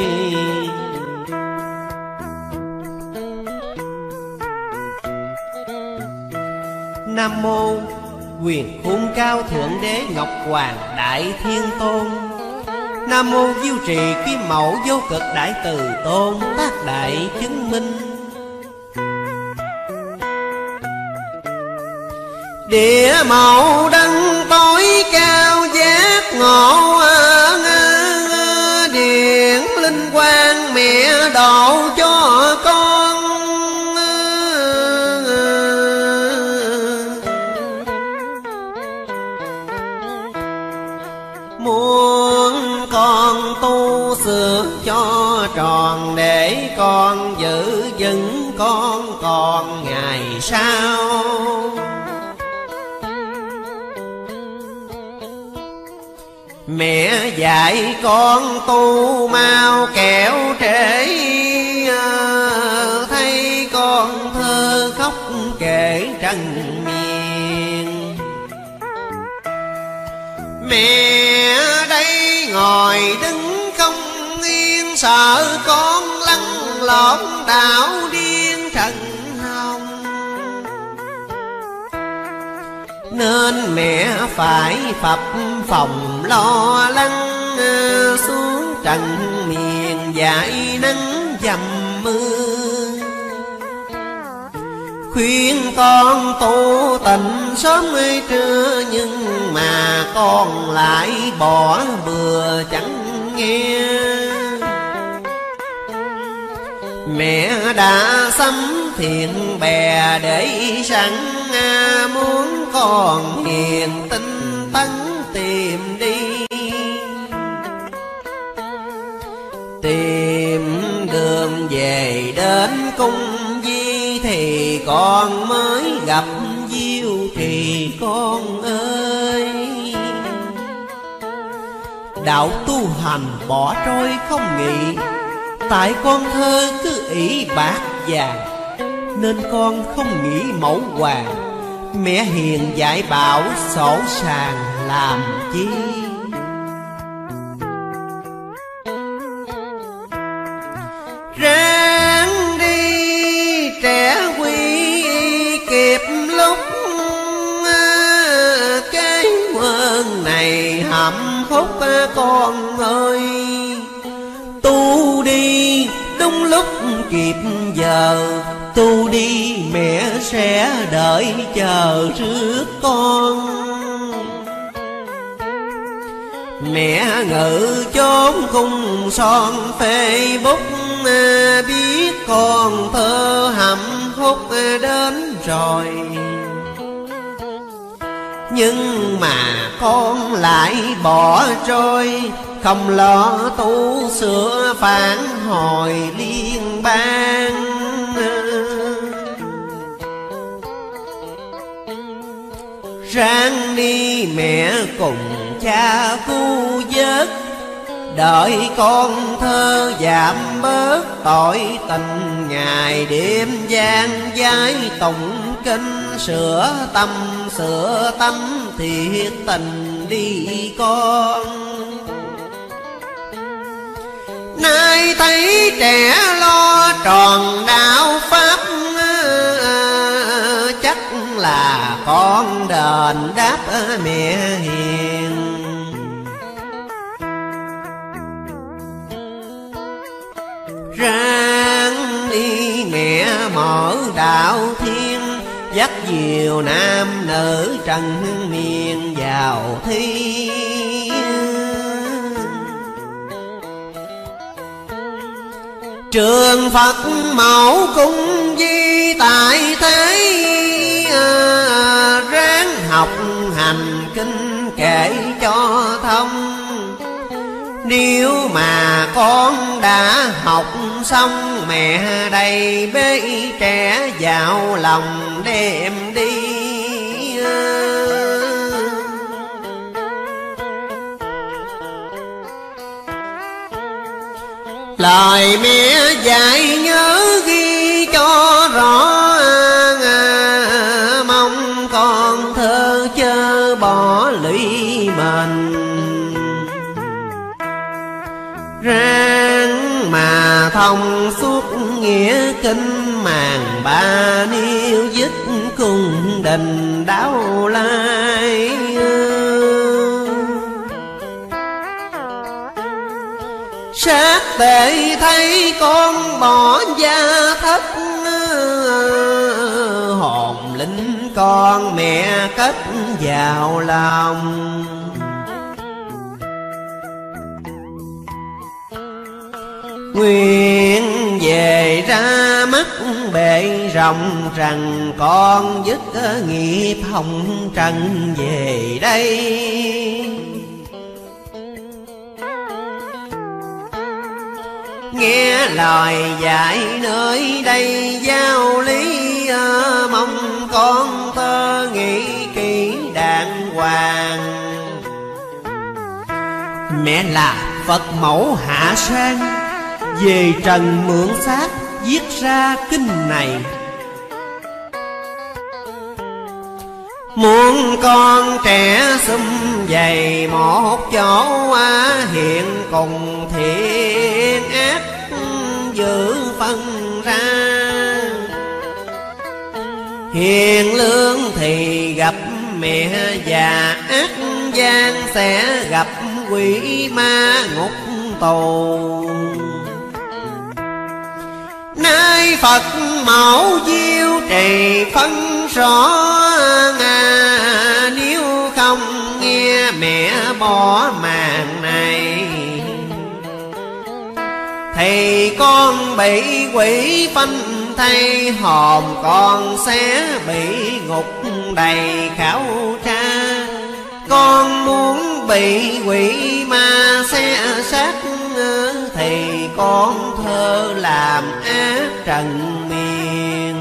Nam mô quyền khôn cao thượng đế Ngọc Hoàng Đại Thiên Tôn. Nam mô Diêu Trì Kim Mẫu Vô Cực Đại Từ Tôn, tác đại chứng minh. Địa mẫu đấng tối cao giác ngộ, điện linh quang mẹ độ cho con. Muốn con tu sửa cho tròn để con giữ vững con còn ngày sau. Mẹ dạy con tu mau kẻo trễ, thấy con thơ khóc kể trần miên. Mẹ đây ngồi đứng không yên, sợ con lăn lộn đảo điên trần hồng. Nên mẹ phải phập phòng lo lắng, xuống trần miền dại nắng dầm mưa. Khuyên con tu tịnh sớm trưa, nhưng mà con lại bỏ bừa chẳng nghe. Mẹ đã sắm thiện bè để sẵn, muốn con hiền tinh tấn tìm đi. Tìm đường về đến cung Di thì con mới gặp Diêu Trì con ơi. Đạo tu hành bỏ trôi không nghĩ, tại con thơ cứ ỷ bạc vàng, nên con không nghĩ mẫu hoàng. Mẹ hiền dạy bảo sổ sàng làm chi. Ráng đi trẻ quy kịp lúc, cái quân này hậm khúc con ơi. Tu đi đúng lúc kịp giờ, tu đi mẹ sẽ đợi chờ rước con. Mẹ ngự chốn cung son Facebook, biết con thơ hậm hút đến rồi. Nhưng mà con lại bỏ trôi, không lo tu sửa phản hồi liên bang. Ráng đi mẹ cùng cha cứu vớt, đợi con thơ giảm bớt tội tình. Ngày đêm gian giái tụng kinh, sửa tâm sửa tâm thiệt tình đi con. Nay thấy trẻ lo tròn đạo pháp, chắc là con đền đáp mẹ hiền. Ráng đi mẹ mở đạo thiên, dắt diều nam nữ trần miền vào thi. Trường Phật mẫu cung Di tại thế, ráng học hành kinh kể cho thông. Nếu mà con đã học xong, mẹ đây bế trẻ vào lòng đem đi. Lời mẹ dạy nhớ ghi cho rõ, mong con thơ chớ bỏ lụy mình. Ráng mà thông suốt nghĩa kinh, màn ba niêu dứt cùng đời. đình đáo lai. Sát tệ thấy con bỏ gia thất, hồn linh con mẹ cất vào lòng. Nguyện về ra mắt bể rộng rằng con dứt nghiệp hồng trần về đây. Nghe lời dạy nơi đây giáo lý, mong con thơ nghĩ kỹ đàng hoàng. Mẹ là Phật mẫu hạ sang, về trần mượn xác viết ra kinh này. Muốn con trẻ sum vầy một chỗ, hiện cùng thiện ác giữ phân ra. Hiền lương thì gặp mẹ, già ác gian sẽ gặp quỷ ma ngục tù. Nay Phật mẫu diêu trì phân rõ, à, nếu không nghe mẹ bỏ màn này, thì con bị quỷ phanh thay, hồn con sẽ bị ngục đầy khảo tra. Con muốn bị quỷ ma sẽ sát, thì con thơ làm ác trần miên.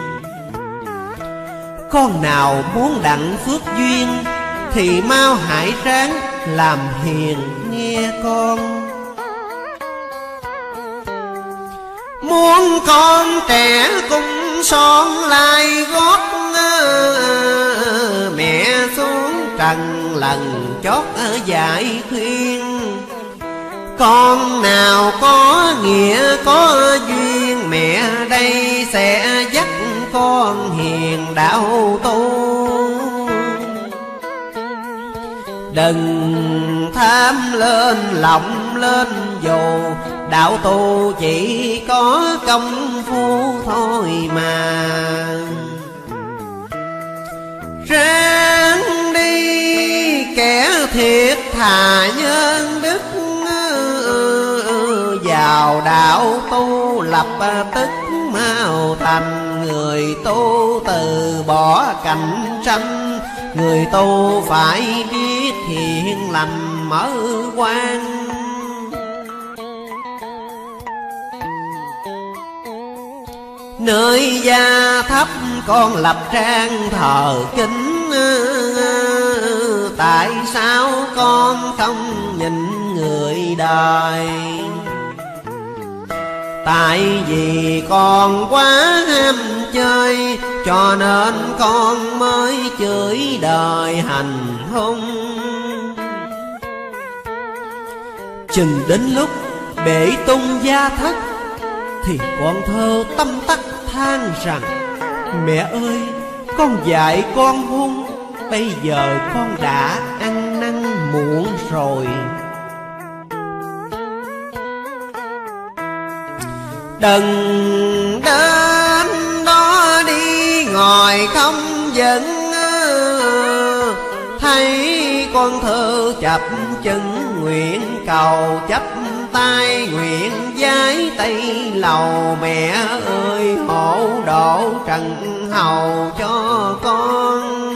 Con nào muốn đặng phước duyên, thì mau hãy ráng làm hiền nghe con. Muốn con trẻ cung son lai gót, mẹ xuống trần lần chót dạy khuyên. Con nào có nghĩa có duyên, mẹ đây sẽ dắt con hiền đạo tu. Đừng tham lên lòng lên dù, đạo tu chỉ có công phu thôi mà. Ráng đi kẻ thiệt thà nhân đức, vào đạo tu lập tức mau thành. Người tu từ bỏ cạnh tranh, người tu phải biết thiện lành mở quan. Nơi gia thấp con lập trang thờ kính, tại sao con không nhìn người đời? Tại vì con quá ham chơi, cho nên con mới chửi đời hành hung. Chừng đến lúc bể tung gia thất, thì con thơ tâm tắc than rằng: mẹ ơi, con dạy con hung, bây giờ con đã ăn năn muộn rồi. Đừng đến đó đi ngồi không dẫn, thấy con thơ chập chân nguyện cầu, chấp tay nguyện giái tay lầu. Mẹ ơi hộ độ trần hầu cho con.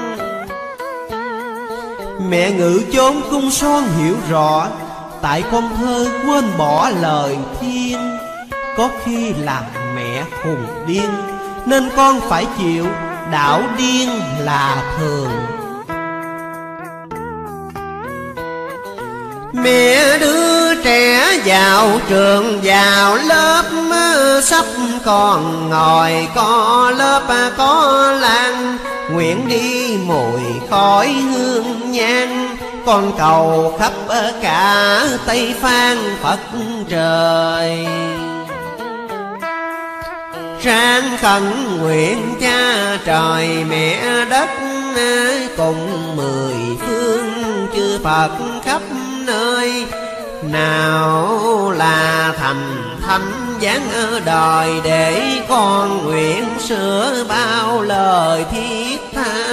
Mẹ ngự chốn cung son hiểu rõ, tại con thơ quên bỏ lời thiên. Có khi làm mẹ khùng điên, nên con phải chịu đạo điên là thường. Mẹ đưa trẻ vào trường vào lớp, sắp còn ngồi có lớp có lan. Nguyện đi mùi khói hương nhang, con cầu khắp cả Tây Phan Phật trời. Ráng khẩn nguyện cha trời mẹ đất cùng mười phương chư Phật khắp nơi, nào là thành thánh giáng ở đời, để con nguyện sửa bao lời thiết tha.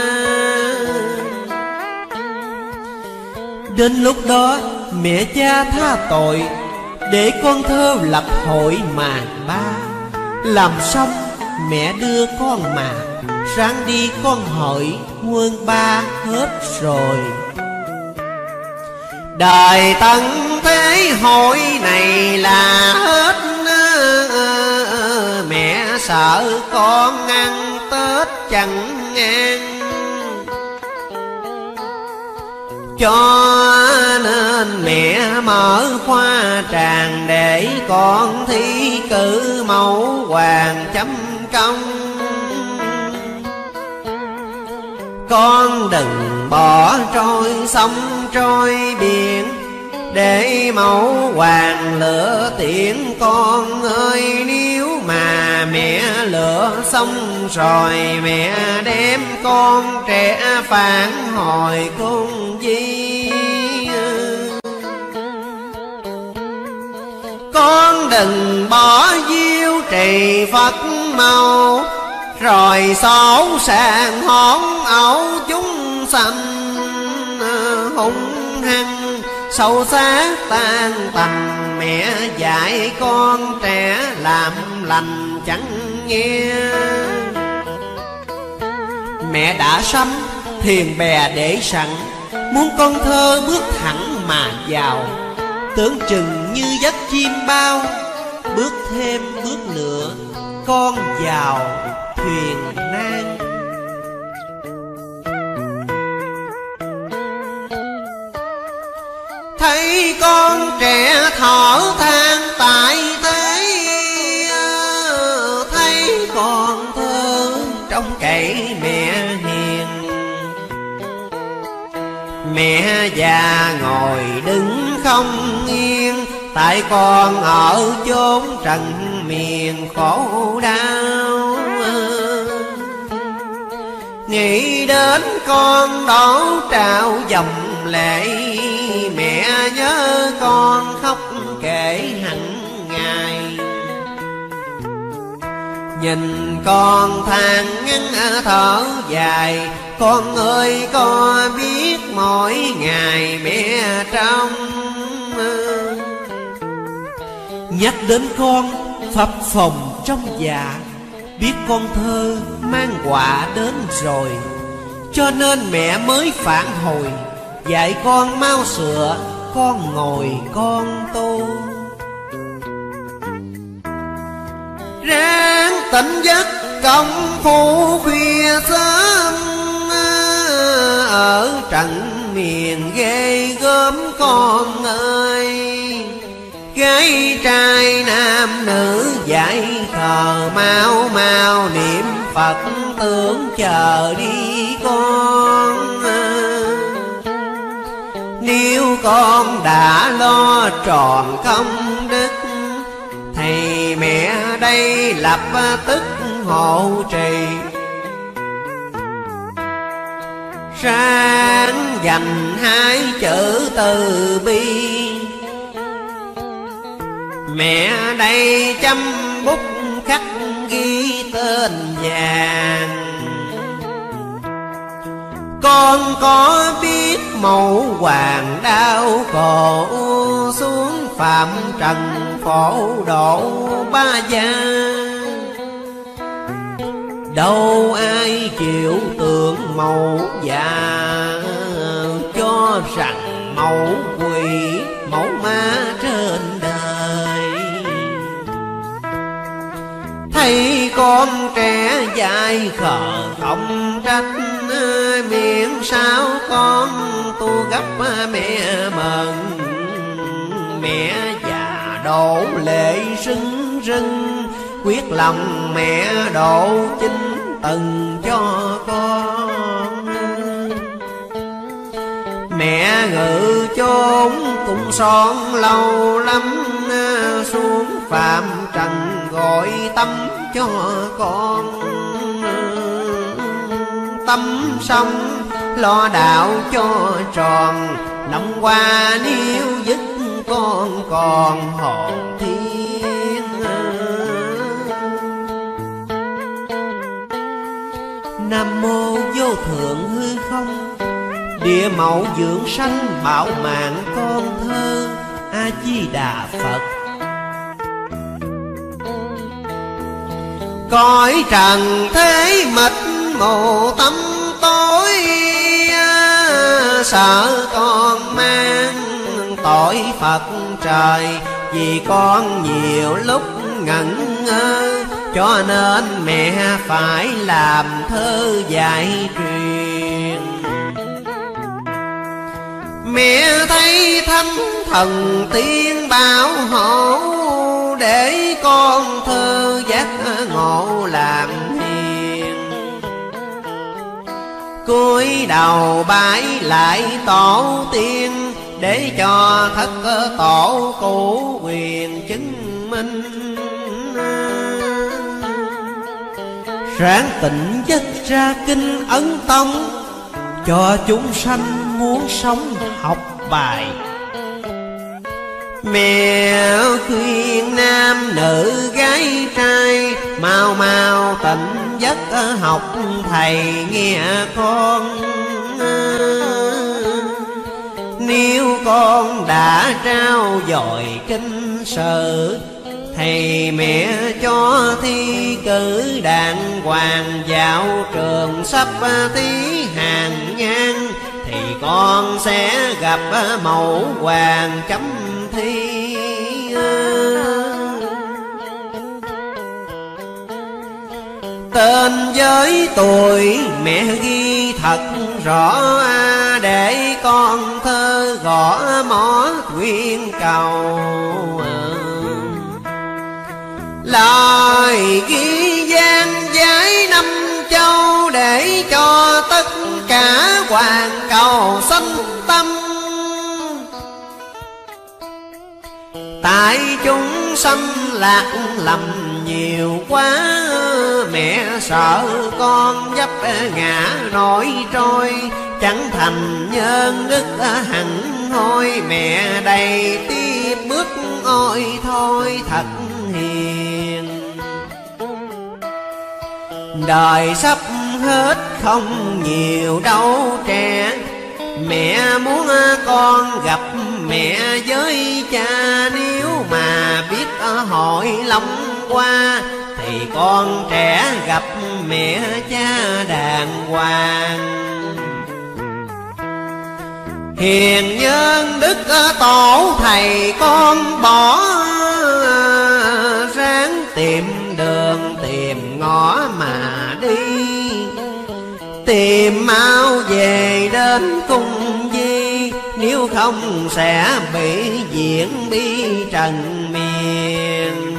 Đến lúc đó mẹ cha tha tội, để con thơ lập hội màn ba. Làm xong mẹ đưa con mà, sáng đi con hỏi quân ba hết rồi. Đời tận thế hội này là hết, mẹ sợ con ăn Tết chẳng an, cho nên mẹ mở khoa tràng để con thi cử mẫu hoàng chấm công. Con đừng bỏ trôi sông trôi biển, để mẫu hoàng lựa tiễn con ơi. Nếu mà mẹ lựa xong rồi, mẹ đem con trẻ phản hồi cung chi. Con đừng bỏ diêu trì Phật màu, rồi xấu sàng hón ẩu chúng sanh. Hung hăng sâu sát tan tành, mẹ dạy con trẻ làm lành chẳng nghe. Mẹ đã sắm thiền bè để sẵn, muốn con thơ bước thẳng mà vào. Tưởng chừng như giấc chim bao, bước thêm bước nữa con vào thuyền nan. Thấy con trẻ thở than tại thế, thấy con thơ trong cậy mẹ hiền. Mẹ già ngồi đứng không yên, tại con ở chốn trần miền khổ đau. Nghĩ đến con đổ trào dòng lệ, mẹ nhớ con khóc kể hằng ngày. Nhìn con than ngắn thở dài, con ơi có biết mỗi ngày mẹ trong. Nhắc đến con phập phồng trong dạ, biết con thơ mang họa đến rồi, cho nên mẹ mới phản hồi, dạy con mau sửa, con ngồi con tu. Ráng tỉnh giấc công phu khuya sớm, ở trận miền ghê gớm con ơi. Gái trai nam nữ dạy thờ, mau mau niệm Phật tưởng chờ đi con. Nếu con đã lo tròn công đức, thì mẹ đây lập tức hộ trì. Sáng dành hai chữ từ bi, mẹ đây chăm bút khắc ghi tên vàng. Con có biết mẫu hoàng đau khổ, xuống phạm trần phổ độ ba gia. Đâu ai chịu tượng mẫu già, cho rằng mẫu quỷ mẫu ma trên đời. Thấy con trẻ dại khờ không trách, miệng sao con tu gấp mẹ mừng. Mẹ già đổ lệ rưng rưng, quyết lòng mẹ độ chính từng cho con. Mẹ ngự chốn cung son lâu lắm, xuống phạm trần gọi tâm cho con, tâm sống lo đạo cho tròn. Năm qua nếu dứt con còn hồn thiên. Nam mô vô thượng hư không, địa mẫu dưỡng sanh bảo mạng con thơ. A Di Đà Phật. Cõi trần thế mịt mù tâm tối, sợ con mang tội Phật trời. Vì con nhiều lúc ngẩn ngơ, cho nên mẹ phải làm thơ dạy truyền. Mẹ thấy thánh thần tiên bảo hộ, để con thơ giác ngộ làm hiền. Cúi đầu bái lại tổ tiên, để cho thất tổ cụ quyền chứng minh. Ráng tịnh dứt ra kinh Ấn Tông, cho chúng sanh muốn sống học bài. Mẹ khuyên nam nữ gái trai, mau mau tịnh giấc học thầy nghe con. Nếu con đã trao dồi kinh sử, thầy mẹ cho thi cử đàng hoàng vào trường sắp tí hàng ngang. Thì con sẽ gặp mẫu hoàng chấm thi. Tên với tuổi mẹ ghi thật rõ, để con thơ gõ mõ nguyện cầu. Lời ghi gian giái năm châu, để cho tất cả hoàn cầu sanh tâm. Tại chúng sanh lạc lầm nhiều quá, mẹ sợ con vấp ngã nổi trôi. Chẳng thành nhân đức hẳn hoi, mẹ đầy tiếp bước ôi thôi thật hiền. Đời sắp hết không nhiều đâu trẻ, mẹ muốn con gặp mẹ với cha. Nếu mà biết hỏi lòng qua, thì con trẻ gặp mẹ cha đàng hoàng. Hiền nhân đức tổ thầy con bỏ, ráng tìm đường tìm ngõ mà đi. Tìm mau về đến cung di, nếu không sẽ bị diễn bi trần miền.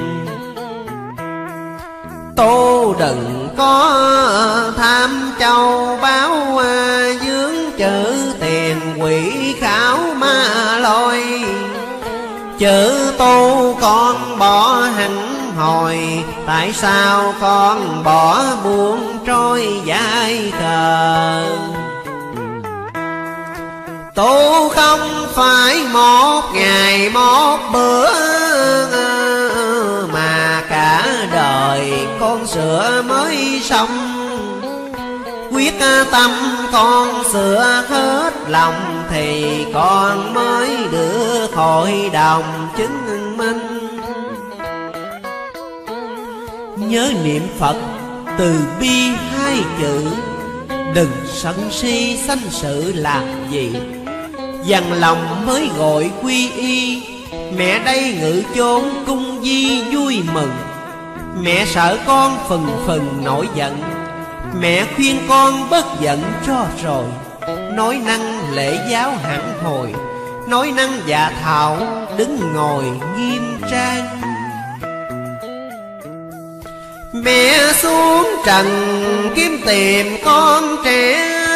Tu đừng có tham châu báu, dướng chữ tiền quỷ khảo ma lôi. Chữ tu con bỏ hẳn hồi, tại sao con bỏ buông trôi vai cờ. Tu không phải một ngày một bữa, mà cả đời con sửa mới xong. Quyết tâm con sửa hết lòng, thì con mới được hội đồng chứng minh. Nhớ niệm Phật từ bi hai chữ, đừng sân si sanh sự làm gì. Dằn lòng mới gọi quy y, mẹ đây ngự chốn cung di vui mừng. Mẹ sợ con phừng phừng nổi giận, mẹ khuyên con bớt giận cho rồi. Nói năng lễ giáo hẳn hồi, nói năng dạ thảo đứng ngồi nghiêm trang. Mẹ xuống trần kiếm tìm con trẻ,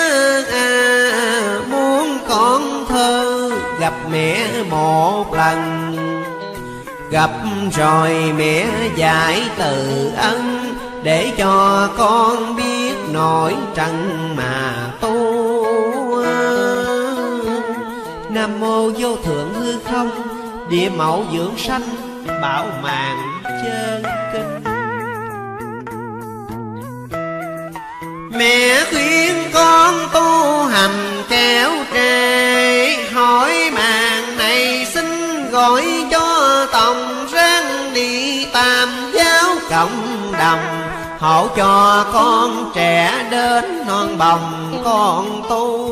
à, muốn con thơ gặp mẹ một lần. Gặp rồi mẹ dạy từ ân, để cho con biết nổi trần mà tu. Nam mô vô thượng hư không, địa mẫu dưỡng sanh, bảo mạng chân kinh. Mẹ khuyên con tu hành kéo trề, hỏi mạng này xin gọi cho tổng ráng đi tam giáo cộng đồng, hỗ cho con trẻ đến non bồng con tu.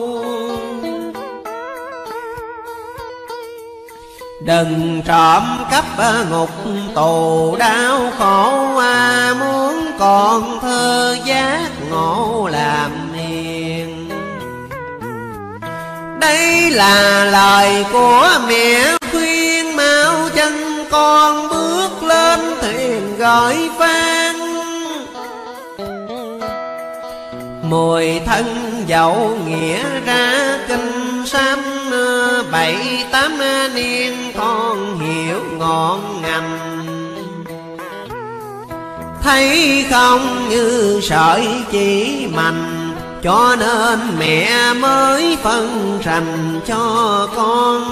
Đừng trộm cắp ngục tù đau khổ, à, muốn còn thơ giác ngộ làm hiền. Đây là lời của mẹ khuyên, mau chân con bước lên thuyền gọi vang. Mùi thân dậu nghĩa ra kinh sám, bảy tám niên con hiểu ngọn ngành. Thấy không như sợi chỉ mành, cho nên mẹ mới phân rành cho con.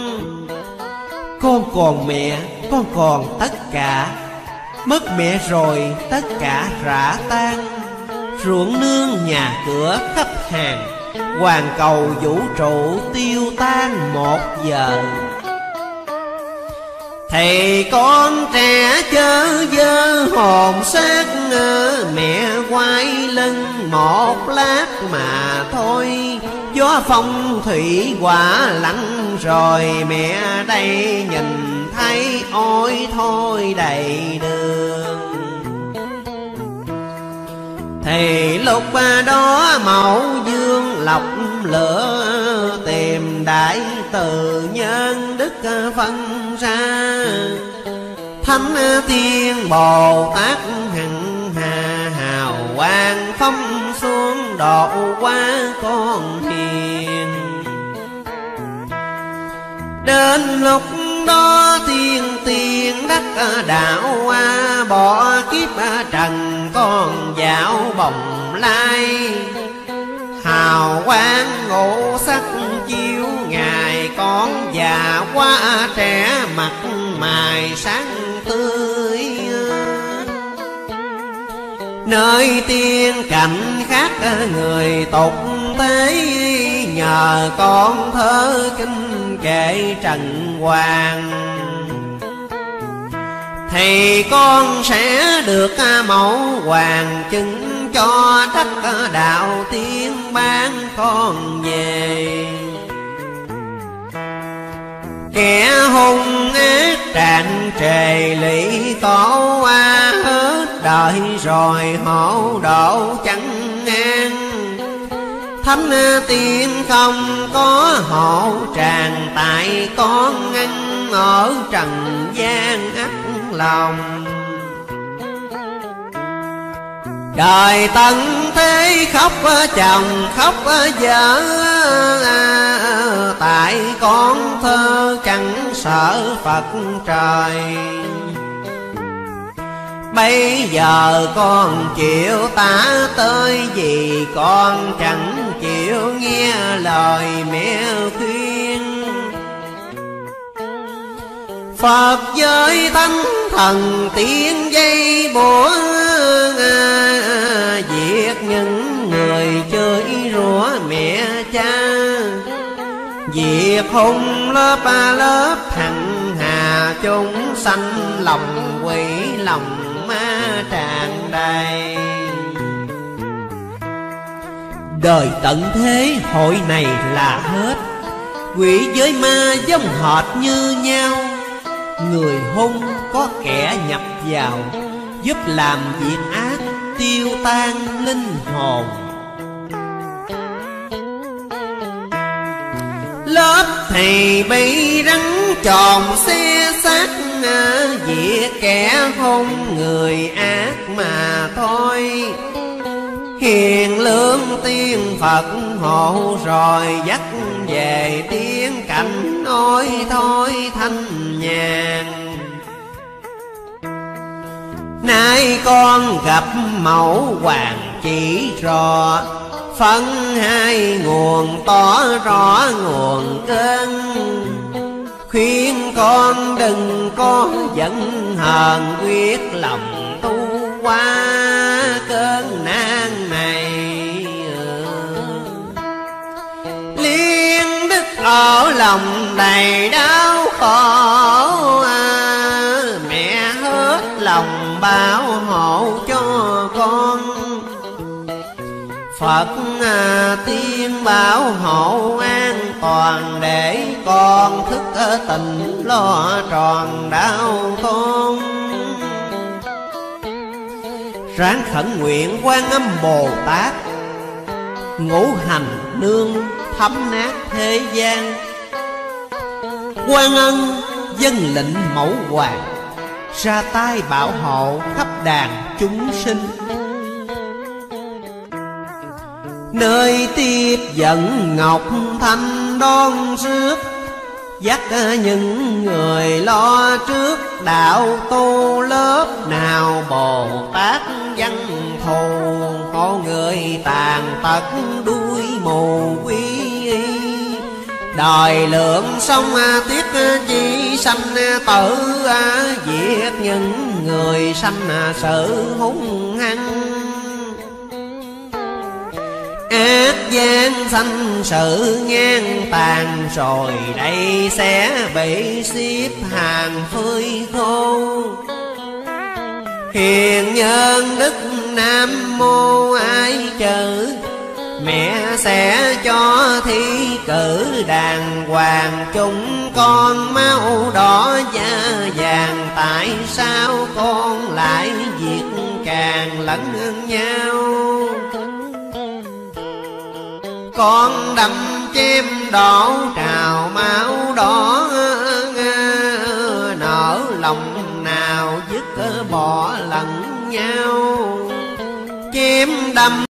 Con còn mẹ, con còn tất cả, mất mẹ rồi tất cả rã tan. Ruộng nương nhà cửa khắp hàng, hoàn cầu vũ trụ tiêu tan một giờ. Thì con trẻ chớ dơ hồn xác, mẹ quay lưng một lát mà thôi. Gió phong thủy quả lạnh rồi, mẹ đây nhìn thấy ôi thôi đầy đường. Thì lúc đó mẫu dương lọc lửa, tìm đại từ nhân đức phân ra. Thánh tiên Bồ Tát hằng hà hào quang, phong xuống độ qua con hiền. Đến lúc đó tiên tiên đắc đạo, bỏ kiếp trần con dạo bồng lai. Hào quang ngũ sắc chiếu ngài, con già quá trẻ mặt mày sáng tươi. Nơi tiên cảnh khác người tục thế, nhờ con thơ kinh kệ trần hoàng. Thì con sẽ được mẫu hoàng chứng, cho đất đạo tiên ban con về. Kẻ hung ác tràn trề lụy tổ, à, hết đời rồi hổ độ chẳng ngang. Thánh tiên không có hộ tràng, tại con ăn ở trần gian ắt lòng. Đời tận thế khóc chồng khóc vợ, tại con thơ chẳng sợ Phật trời. Bây giờ con chịu tả tới, vì con chẳng chịu nghe lời mẹ khuyên. Phật giới thánh thần tiếng dây bủa, diệt những người chơi rủa mẹ cha. Diệt hung lớp lớp hằng hà, chúng sanh lòng quỷ lòng ma tràn đầy. Đời tận thế hội này là hết, quỷ với ma giống hệt như nhau. Người hung có kẻ nhập vào, giúp làm việc ác tiêu tan linh hồn. Lớp thì bị rắn tròn xe xác, diệt kẻ hung người ác mà thôi. Hiền lương tiên Phật hộ rồi, dắt về tiên cảnh ôi thôi thanh nhàn. Nay con gặp mẫu hoàng chỉ rõ, phân hai nguồn tỏ rõ nguồn cơn. Khuyên con đừng có giận hờn, quyết lòng tu qua cơn nan này. Liên đức ở lòng đầy đau khổ, mẹ hết lòng bảo hộ cho con. Phật à, tiên bảo hộ an toàn, để con thức tình lo tròn đau con. Ráng khẩn nguyện Quan Âm Bồ Tát, ngũ hành nương thấm nát thế gian. Quan Ân dân lệnh mẫu hoàng, ra tay bảo hộ khắp đàn chúng sinh. Nơi tiếp dẫn ngọc thanh đón rước, dắt những người lo trước đạo tu. Lớp nào Bồ Tát văn thù, có người tàn tật đuôi mù quý y. Đòi lượng sông tiếc chi sanh tử, diệt những người sanh sự hung hăng. Ác gian sanh sự ngang tàn, rồi đây sẽ bị xếp hàng phơi khô. Hiền nhân đức Nam Mô Ai Chữ, mẹ sẽ cho thi cử đàng hoàng. Chúng con máu đỏ da vàng, tại sao con lại giết càng lẫn nhau? Con đâm chém đổ trào máu đỏ, nở lòng nào dứt bỏ lẫn nhau. Chém đâm